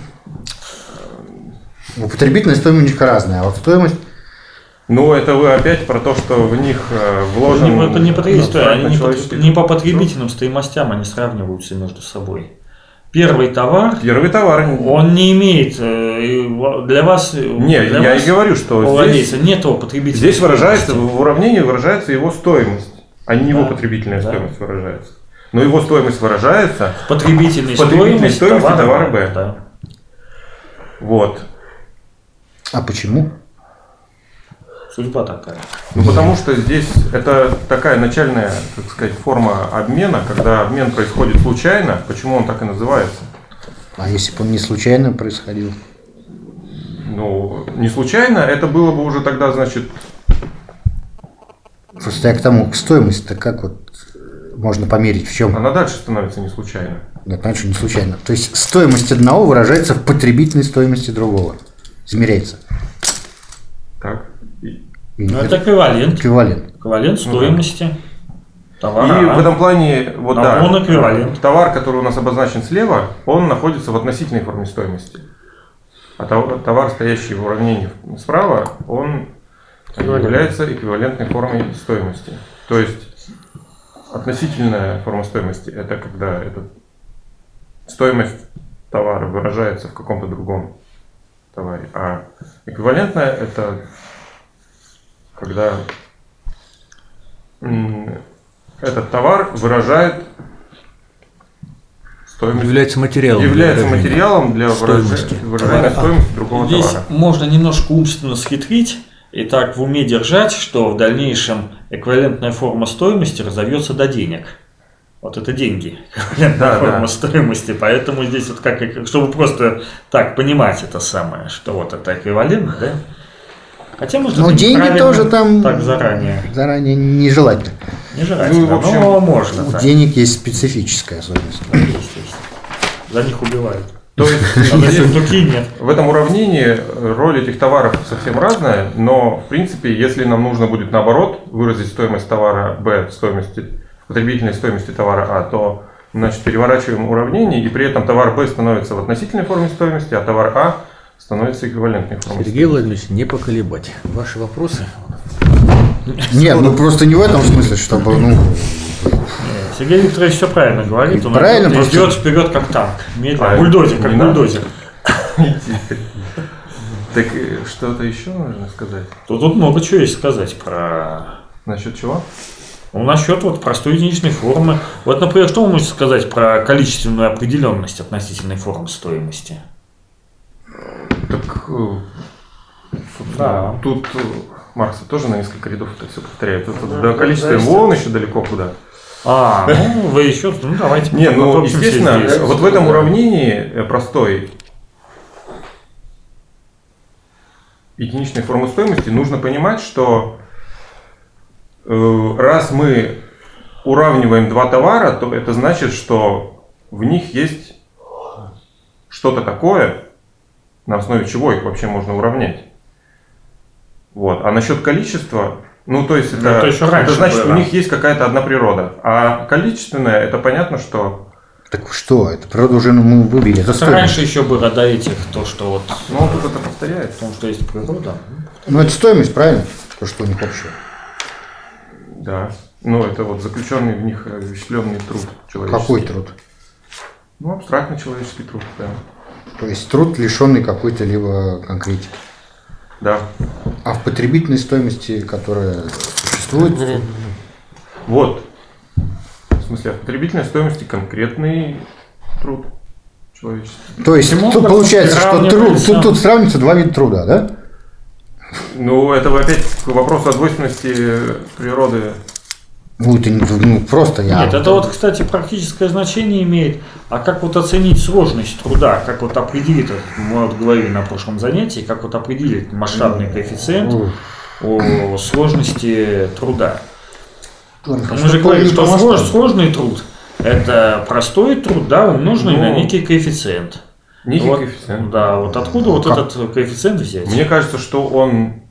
У потребительной стоимость у них разная, а вот стоимость. Ну, это вы опять про то, что в них э, вложен... Не, по- не, потребительству, они не, по- человеческий не по труд. потребительным стоимостям, они сравниваются между собой. Первый товар, Первый товар. он не имеет э, и для вас, Не, для я вас, и говорю, что у здесь, владельца нет его потребительной здесь выражается, стоимости. в уравнении выражается его стоимость, а не его Да, потребительная да. стоимость выражается. Но его стоимость выражается, Потребительной, потребительной стоимости, стоимости товара, товара Б. Да. вот. А почему? Судьба такая. Ну, потому что здесь это такая начальная, так сказать, форма обмена, когда обмен происходит случайно. Почему он так и называется? А если бы он не случайно происходил? Ну, не случайно, это было бы уже тогда, значит, Просто я к тому, стоимость-то как вот э, можно померить, в чем? она дальше становится не случайно. Да, понятно, что не случайно. То есть стоимость одного выражается в потребительной стоимости другого. Измеряется. Так? И- Ну, это эквивалент. Эквивалент. Эквивалент стоимости товара. И в этом плане, вот А да, он эквивалент. товар, который у нас обозначен слева, он находится в относительной форме стоимости. А товар, товар, стоящий в уравнении справа, он является эквивалентной формой стоимости. То есть относительная форма стоимости – это когда это, стоимость товара выражается в каком-то другом товаре. А эквивалентная – это когда этот товар выражает стоимость, является материалом, является для материалом для стоимости. выражения стоимости другого Здесь товара. можно немножко умственно схитрить и так в уме держать, что в дальнейшем эквивалентная форма стоимости разовьется до денег. Вот это деньги, эквивалентная Да, форма да. стоимости. Поэтому здесь вот как, чтобы просто так понимать это самое, что вот это эквивалент, да? Хотя можно Но деньги правильно тоже там так заранее. заранее нежелательно. Нежелательно, Ну, в общем, но можно У так. денег есть специфическая особенность. Да, есть, есть. За них убивают. То есть А на сундуки нет. в этом уравнении роль этих товаров совсем разная, но в принципе, если нам нужно будет наоборот выразить стоимость товара Б в стоимости, потребительной стоимости товара А, то значит, переворачиваем уравнение, и при этом товар Б становится в относительной форме стоимости, а товар А становится эквивалентной формой Сергей Владимирович, не поколебать. Ваши вопросы? Нет, ну просто не в этом смысле, чтобы, ну, Сергей Викторович все правильно говорит. Он Правильно, идет, просто- идет вперед как танк. Медленно. А, Бульдозер, как не надо. бульдозер. Так э, что-то еще нужно сказать? Тут, тут много чего есть сказать про... Насчет чего? Ну, насчет вот простой единичной формы. Вот, например, что вы можете сказать про количественную определенность относительной формы стоимости? Так, э, собственно, Да. тут э, Маркс тоже на несколько рядов это все повторяет. Тут, тут до количества вон еще далеко куда. А, ну вы еще, ну давайте. Не, ну потопчемся естественно, здесь. вот в этом уравнении э, простой единичной формы стоимости нужно понимать, что э, раз мы уравниваем два товара, то это значит, что в них есть что-то такое, на основе чего их вообще можно уравнять. Вот. А насчет количества, ну то есть Ну, это, это еще это раньше значит, было. у них есть какая-то одна природа. А количественное, это понятно, что так что, это природа уже ну, мы выбили. Это Это стоимость. раньше еще было до этих, то, что вот, ну, он тут это повторяет. потому что есть природа. Ну это стоимость, правильно? То, что у них общее. Да. Ну, это вот заключенный в них овеществленный труд человеческий. Какой труд? Ну, абстрактный человеческий труд, да. То есть труд, лишенный какой-то либо конкретики. Да. А в потребительной стоимости, которая существует, Вот. В смысле, от потребительной стоимости конкретный труд человеческий. то есть Почему тут получается, что труд, сравнивается? тут, тут сравниваются два вида труда, да? Ну, это опять к вопросу о двойственности природы. Ну, это не- ну, просто я... Нет, это вот, кстати, практическое значение имеет. А как вот оценить сложность труда, как вот определить, вот мы вот говорили на прошлом занятии, как вот определить масштабный коэффициент о сложности труда. Мы же говорим, что слож- сложный труд – это простой труд, да, умноженный Ну, на некий коэффициент. Некий Вот, коэффициент. Да, вот откуда вот Как? этот коэффициент взять? Мне кажется, что он,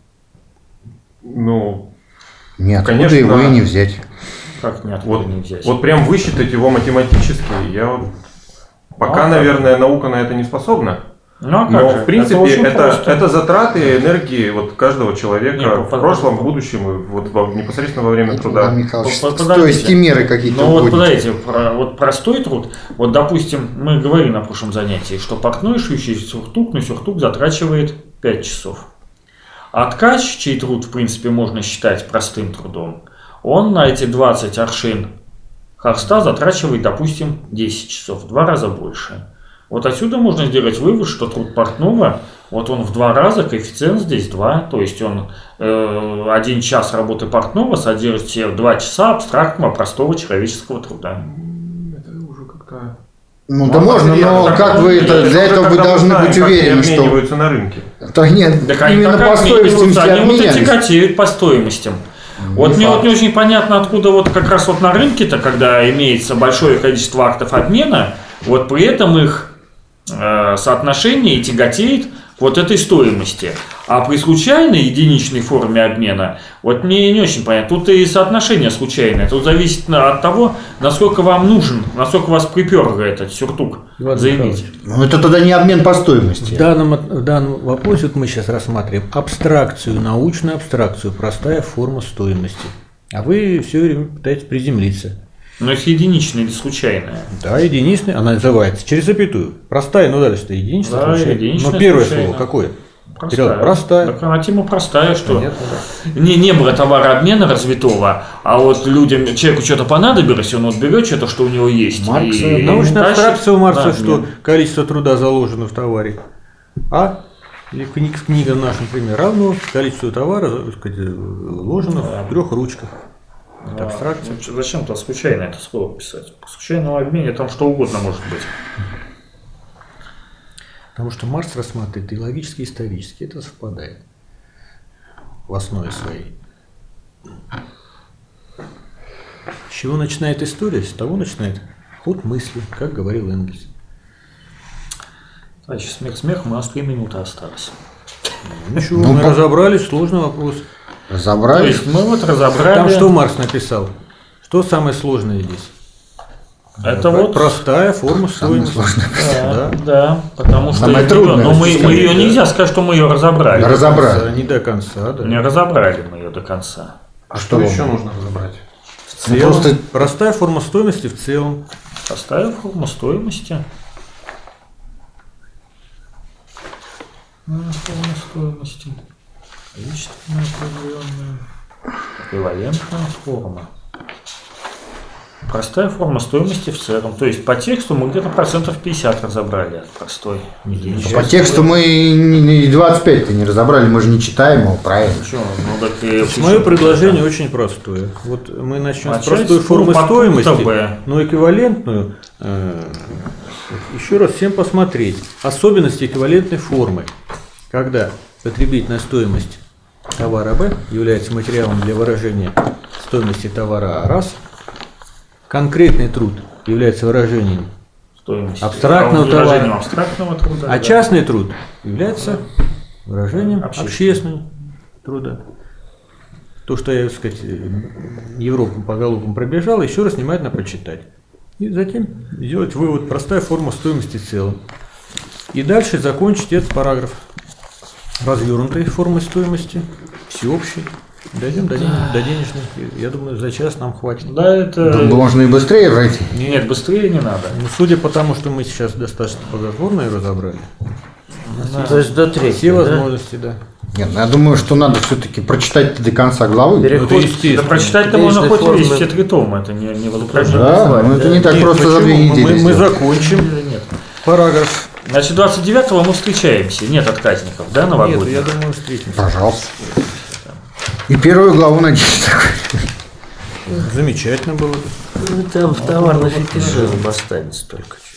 ну, Нет, откуда конечно, его и не взять. Как не откуда вот, не взять? вот прям высчитать его математически, я вот, пока, А, наверное, наука на это не способна. Ну, а как Но, же? в принципе, очень это, просто. это затраты энергии вот каждого человека Не, по- в по- прошлом, по- в будущем и вот во- непосредственно во время труда. Иван Михайлович, По- по- то подождите. есть те меры какие-то Ну вот вводите. подождите, про, вот простой труд, вот допустим, мы говорили на прошлом занятии, что портной, шьющий сюртук, на сюртук затрачивает пять часов. А ткач, чей труд, в принципе, можно считать простым трудом, он на эти двадцать аршин холста затрачивает, допустим, десять часов, в два раза больше. Вот отсюда можно сделать вывод, что труд портного, вот он в два раза, коэффициент здесь два, то есть он э, один час работы портного содержит в себе два часа абстрактного простого человеческого труда. Это уже как-то... Ну, Ну, да можно, верно, но так как это вы уже- это, это для уже этого вы когда мы должны знаем, быть как они уверены, что... обмениваются на рынке. Да нет, Так они именно так по стоимости обмениваются, они вот эти обменялись. тяготеют по стоимостям. Вот мне факт. вот не очень понятно, откуда вот как раз вот на рынке-то, когда имеется большое количество актов обмена, вот при этом их э, соотношение и тяготеет к вот этой стоимости. А при случайной единичной форме обмена, вот мне не очень понятно, тут и соотношение случайное, тут зависит от того, насколько вам нужен, насколько вас припер этот сюртук Иван заявить. Ну, это тогда не обмен по стоимости. В данном, в данном вопросе вот мы сейчас рассматриваем абстракцию, научную абстракцию, простая форма стоимости. А вы все время пытаетесь приземлиться. Но это единичная или случайная? Да, единичная, она называется через запятую. Простая, ну дальше-то единичная, Да, случайная. единичная, Но первое случайная. слово какое? Простая. Простая. Так она тема простая, что Понятно, да. не, не было товарообмена развитого, а вот людям, человеку что-то понадобилось, он вот берет что-то, что у него есть. Маркс, и Научная тащит. абстракция у Маркса, Да, что нет. количество труда заложено в товаре. А или книга, книга наша, например, равно количеству товара, так сказать, вложено в трех ручках. Это абстракция. Ну, зачем то случайно это слово писать? По случайному обмене там что угодно может быть. Потому что Маркс рассматривает и логически, и исторически. Это совпадает в основе своей. С чего начинает история? С того начинает ход мысли, как говорил Энгельс. Значит, смех смехом, у нас три минуты осталось. Ничего, Ну, мы по- разобрались, сложный вопрос. То Разобрались. есть мы вот разобрали. Там что Маркс написал? Что самое сложное здесь? Это вот Простая форма Самое стоимости. сложное. Да, да, потому что Самое ее- трудное, но мы, это мы ее сказать, нельзя сказать, что мы ее разобрали. Разобрали. Не до конца, да. Не разобрали мы ее до конца. А что вам? еще нужно разобрать? В целом, Ну, просто- простая форма стоимости в целом. Простая форма стоимости. Форма стоимости. Количественная определенная. Эквивалентная форма. Простая форма стоимости в целом. То есть по тексту мы где-то процентов пятьдесят разобрали от простой единичной. По тексту мы и двадцать пять-то не разобрали, мы же не читаем его, правильно? Чё, ну, так и- Мое предложение очень простое. Вот мы начнем Начать с простой с формы подпункта стоимости, Б. но эквивалентную. э, еще раз всем посмотреть. Особенности эквивалентной формы. Когда потребительная стоимость товара Б является материалом для выражения стоимости товара А раз, конкретный труд является выражением, Стоимость. абстрактного Выражением товара. абстрактного труда. а да. частный труд является выражением Общественного. общественного труда. То, что я, так сказать, Европу по голубкам пробежал, еще раз внимательно прочитать. И затем сделать вывод, простая форма стоимости в целом. И дальше закончить этот параграф развернутой формой стоимости, всеобщей. Дойдем до, ден- до денежных. Я думаю, за час нам хватит. Да, это... Думаю, можно и быстрее пройти. Нет, быстрее не надо. Ну, судя по тому, что мы сейчас достаточно плодотворно ее разобрали, То есть до все третьего, да? возможности, да. Нет, ну, я думаю, что надо все-таки прочитать до конца главы. Переход. Ну, это естественно. Да прочитать-то Денежной можно хоть формы. весь все три тома, это не, не возбуждение. Да, но это не так Нет, просто за две почему? недели. Мы, мы сделать. закончим Нет. параграф. Значит, двадцать девятого мы встречаемся. Нет отказников, да, Нет, новогодних? я думаю, встретимся. Пожалуйста. И первую главу надеюсь такой. Замечательно было бы. Ну, там в товарных фетишизм останется только.